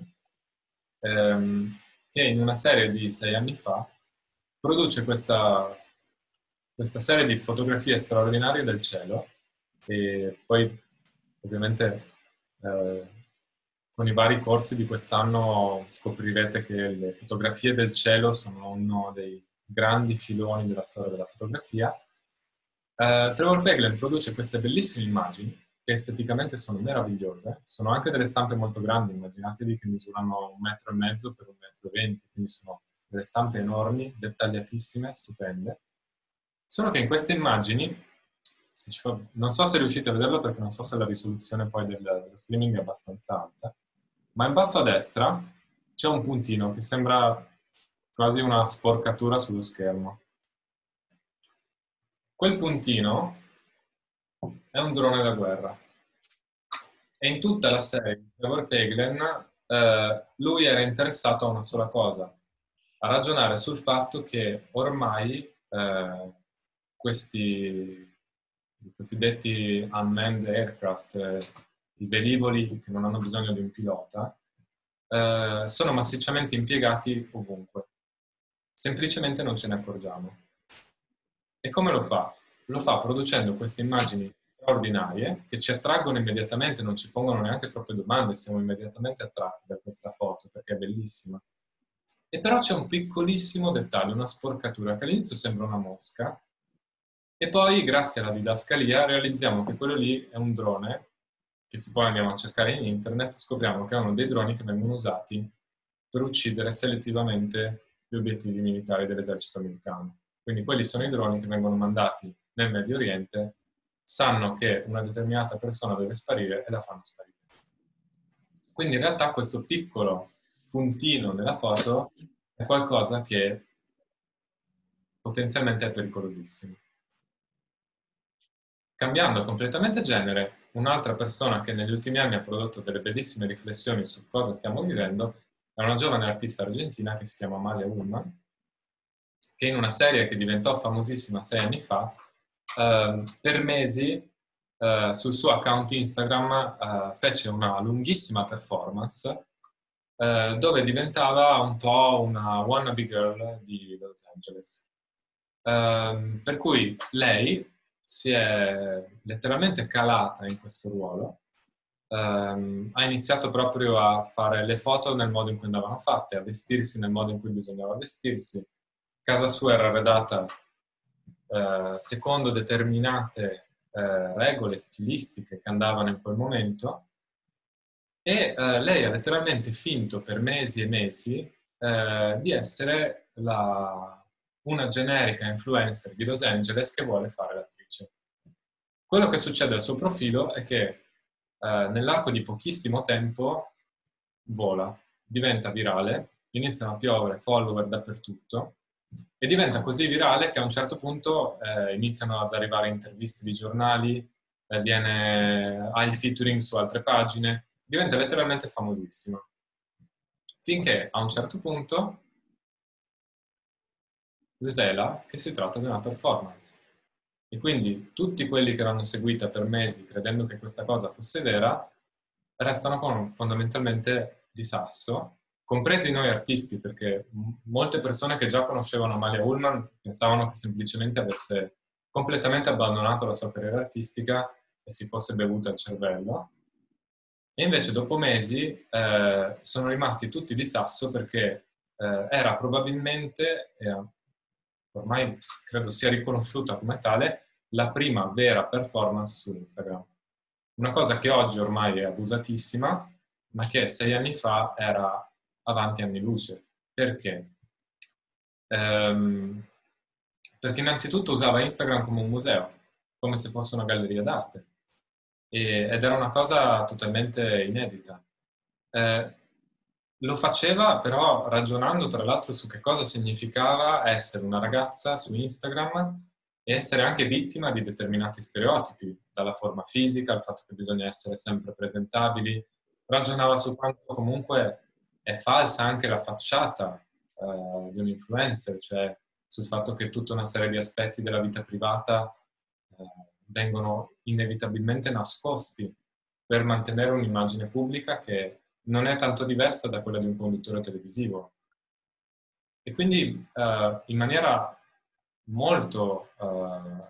ehm, che in una serie di sei anni fa produce questa, questa serie di fotografie straordinarie del cielo, e poi ovviamente eh, con i vari corsi di quest'anno scoprirete che le fotografie del cielo sono uno dei grandi filoni della storia della fotografia. Uh, Trevor Paglen produce queste bellissime immagini che esteticamente sono meravigliose, sono anche delle stampe molto grandi, immaginatevi che misurano un metro e mezzo per un metro e venti, quindi sono delle stampe enormi, dettagliatissime, stupende. Solo che in queste immagini, se ci fa, non so se riuscite a vederlo perché non so se la risoluzione poi del, dello streaming è abbastanza alta, ma in basso a destra c'è un puntino che sembra quasi una sporcatura sullo schermo. Quel puntino è un drone da guerra. E in tutta la serie di Trevor Paglen eh, lui era interessato a una sola cosa, a ragionare sul fatto che ormai eh, questi i cosiddetti unmanned aircraft, eh, i velivoli che non hanno bisogno di un pilota, eh, sono massicciamente impiegati ovunque. Semplicemente non ce ne accorgiamo. E come lo fa? Lo fa producendo queste immagini straordinarie che ci attraggono immediatamente, non ci pongono neanche troppe domande, siamo immediatamente attratti da questa foto perché è bellissima. E però c'è un piccolissimo dettaglio, una sporcatura che all'inizio sembra una mosca e poi grazie alla didascalia realizziamo che quello lì è un drone che se poi andiamo a cercare in internet scopriamo che è uno dei droni che vengono usati per uccidere selettivamente gli obiettivi militari dell'esercito americano. Quindi quelli sono i droni che vengono mandati nel Medio Oriente, sanno che una determinata persona deve sparire e la fanno sparire. Quindi in realtà questo piccolo puntino nella foto è qualcosa che potenzialmente è pericolosissimo. Cambiando completamente genere, un'altra persona che negli ultimi anni ha prodotto delle bellissime riflessioni su cosa stiamo vivendo è una giovane artista argentina che si chiama Amalia Ullman, che in una serie che diventò famosissima sei anni fa, eh, per mesi eh, sul suo account Instagram eh, fece una lunghissima performance eh, dove diventava un po' una wannabe girl di Los Angeles. Eh, per cui lei si è letteralmente calata in questo ruolo, um, ha iniziato proprio a fare le foto nel modo in cui andavano fatte, a vestirsi nel modo in cui bisognava vestirsi. Casa sua era arredata uh, secondo determinate uh, regole stilistiche che andavano in quel momento e uh, lei ha letteralmente finto per mesi e mesi uh, di essere la una generica influencer di Los Angeles che vuole fare l'attrice. Quello che succede al suo profilo è che eh, nell'arco di pochissimo tempo vola, diventa virale, iniziano a piovere follower dappertutto e diventa così virale che a un certo punto eh, iniziano ad arrivare interviste di giornali, eh, viene, ha il featuring su altre pagine, diventa letteralmente famosissima. Finché a un certo punto svela che si tratta di una performance. E quindi tutti quelli che l'hanno seguita per mesi credendo che questa cosa fosse vera, restano con fondamentalmente di sasso, compresi noi artisti, perché molte persone che già conoscevano Amalia Ullman pensavano che semplicemente avesse completamente abbandonato la sua carriera artistica e si fosse bevuta il cervello. E invece dopo mesi eh, sono rimasti tutti di sasso perché eh, era probabilmente... Eh, ormai credo sia riconosciuta come tale, la prima vera performance su Instagram. Una cosa che oggi ormai è abusatissima, ma che sei anni fa era avanti anni luce. Perché? Ehm, perché innanzitutto usava Instagram come un museo, come se fosse una galleria d'arte. E, ed era una cosa totalmente inedita. Eh, Lo faceva però ragionando tra l'altro su che cosa significava essere una ragazza su Instagram e essere anche vittima di determinati stereotipi, dalla forma fisica al fatto che bisogna essere sempre presentabili. Ragionava su quanto comunque è falsa anche la facciata eh, di un influencer, cioè sul fatto che tutta una serie di aspetti della vita privata eh, vengono inevitabilmente nascosti per mantenere un'immagine pubblica che non è tanto diversa da quella di un conduttore televisivo. E quindi eh, in maniera molto eh,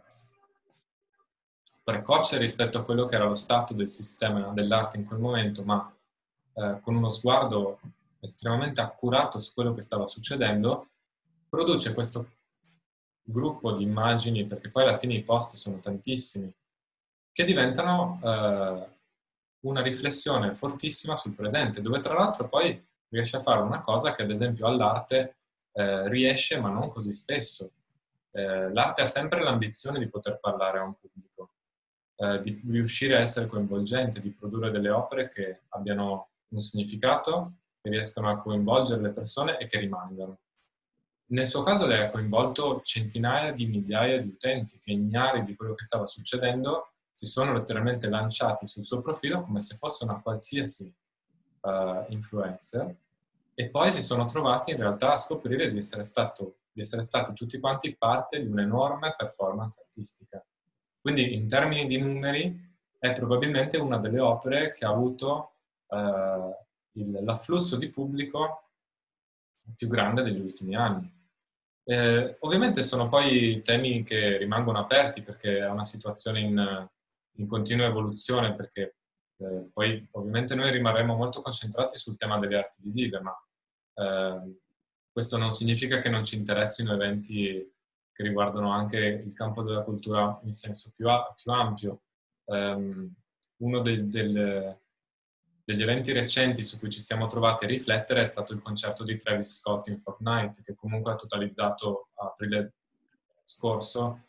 precoce rispetto a quello che era lo stato del sistema dell'arte in quel momento, ma eh, con uno sguardo estremamente accurato su quello che stava succedendo, produce questo gruppo di immagini, perché poi alla fine i post sono tantissimi, che diventano eh, una riflessione fortissima sul presente, dove tra l'altro poi riesce a fare una cosa che ad esempio all'arte eh, riesce, ma non così spesso. Eh, l'arte ha sempre l'ambizione di poter parlare a un pubblico, eh, di riuscire a essere coinvolgente, di produrre delle opere che abbiano un significato, che riescano a coinvolgere le persone e che rimangano. Nel suo caso lei ha coinvolto centinaia di migliaia di utenti che, ignari di quello che stava succedendo, si sono letteralmente lanciati sul suo profilo come se fosse una qualsiasi uh, influencer, e poi si sono trovati in realtà a scoprire di essere, stato, di essere stati tutti quanti parte di un'enorme performance artistica. Quindi in termini di numeri è probabilmente una delle opere che ha avuto uh, il, l'afflusso di pubblico più grande degli ultimi anni. Eh, ovviamente sono poi temi che rimangono aperti perché è una situazione in, in continua evoluzione, perché eh, poi ovviamente noi rimarremo molto concentrati sul tema delle arti visive, ma eh, questo non significa che non ci interessino eventi che riguardano anche il campo della cultura in senso più, a, più ampio. Um, uno del, del, degli eventi recenti su cui ci siamo trovati a riflettere è stato il concerto di Travis Scott in Fortnite, che comunque ha totalizzato a aprile scorso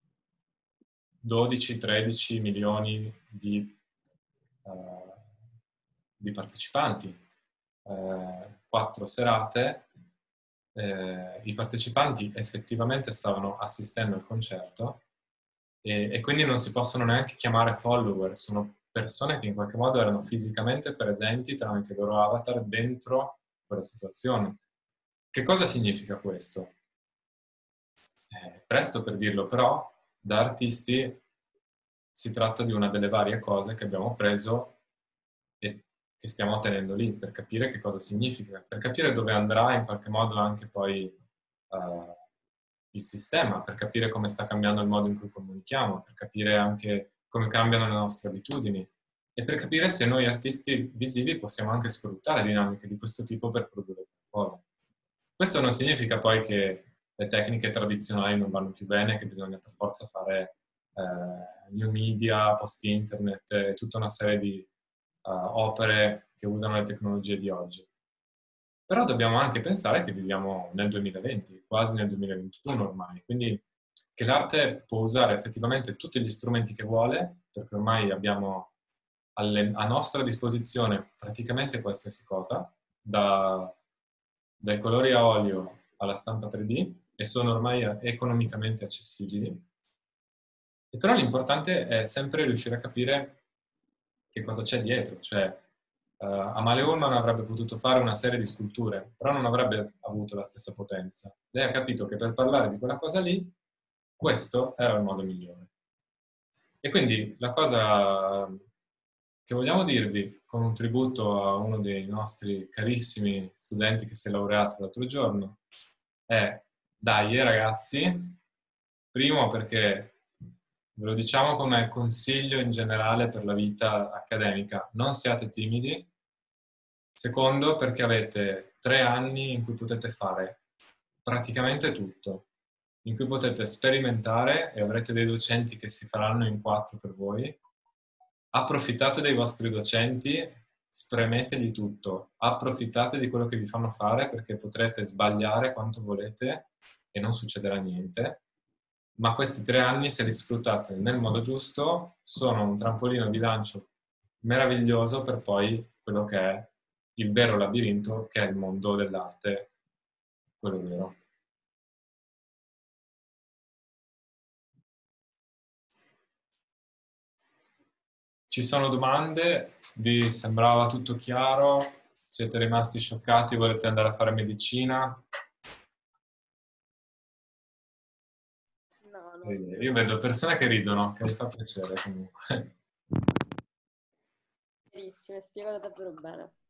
dodici tredici milioni di, uh, di partecipanti, uh, quattro serate. Eh, I partecipanti effettivamente stavano assistendo al concerto e, e quindi non si possono neanche chiamare follower, sono persone che in qualche modo erano fisicamente presenti tramite i loro avatar dentro quella situazione. Che cosa significa questo? Eh, presto per dirlo, però da artisti si tratta di una delle varie cose che abbiamo preso e che stiamo tenendo lì per capire che cosa significa, per capire dove andrà in qualche modo anche poi uh, il sistema, per capire come sta cambiando il modo in cui comunichiamo, per capire anche come cambiano le nostre abitudini e per capire se noi artisti visivi possiamo anche sfruttare dinamiche di questo tipo per produrre qualcosa. Questo non significa poi che le tecniche tradizionali non vanno più bene, che bisogna per forza fare eh, new media, post-internet e tutta una serie di uh, opere che usano le tecnologie di oggi. Però dobbiamo anche pensare che viviamo nel duemilaventi, quasi nel duemilaventuno ormai, quindi che l'arte può usare effettivamente tutti gli strumenti che vuole, perché ormai abbiamo alle, a nostra disposizione praticamente qualsiasi cosa, da, dai colori a olio alla stampa tre D, e sono ormai economicamente accessibili. E però l'importante è sempre riuscire a capire che cosa c'è dietro, cioè Uh, Amalie Ullman avrebbe potuto fare una serie di sculture, però non avrebbe avuto la stessa potenza. Lei ha capito che per parlare di quella cosa lì, questo era il modo migliore. E quindi la cosa che vogliamo dirvi, con un tributo a uno dei nostri carissimi studenti che si è laureato l'altro giorno, è: dai ragazzi, primo perché ve lo diciamo come consiglio in generale per la vita accademica, non siate timidi. Secondo, perché avete tre anni in cui potete fare praticamente tutto, in cui potete sperimentare e avrete dei docenti che si faranno in quattro per voi. Approfittate dei vostri docenti, spremetegli tutto, approfittate di quello che vi fanno fare, perché potrete sbagliare quanto volete e non succederà niente. Ma questi tre anni, se li sfruttate nel modo giusto, sono un trampolino di lancio meraviglioso per poi quello che è il vero labirinto, che è il mondo dell'arte, quello vero. Ci sono domande? Vi sembrava tutto chiaro? Siete rimasti scioccati? Volete andare a fare medicina? No, no. Io vedo persone che ridono, che mi fa piacere comunque. Benissimo, hai spiegato davvero bene.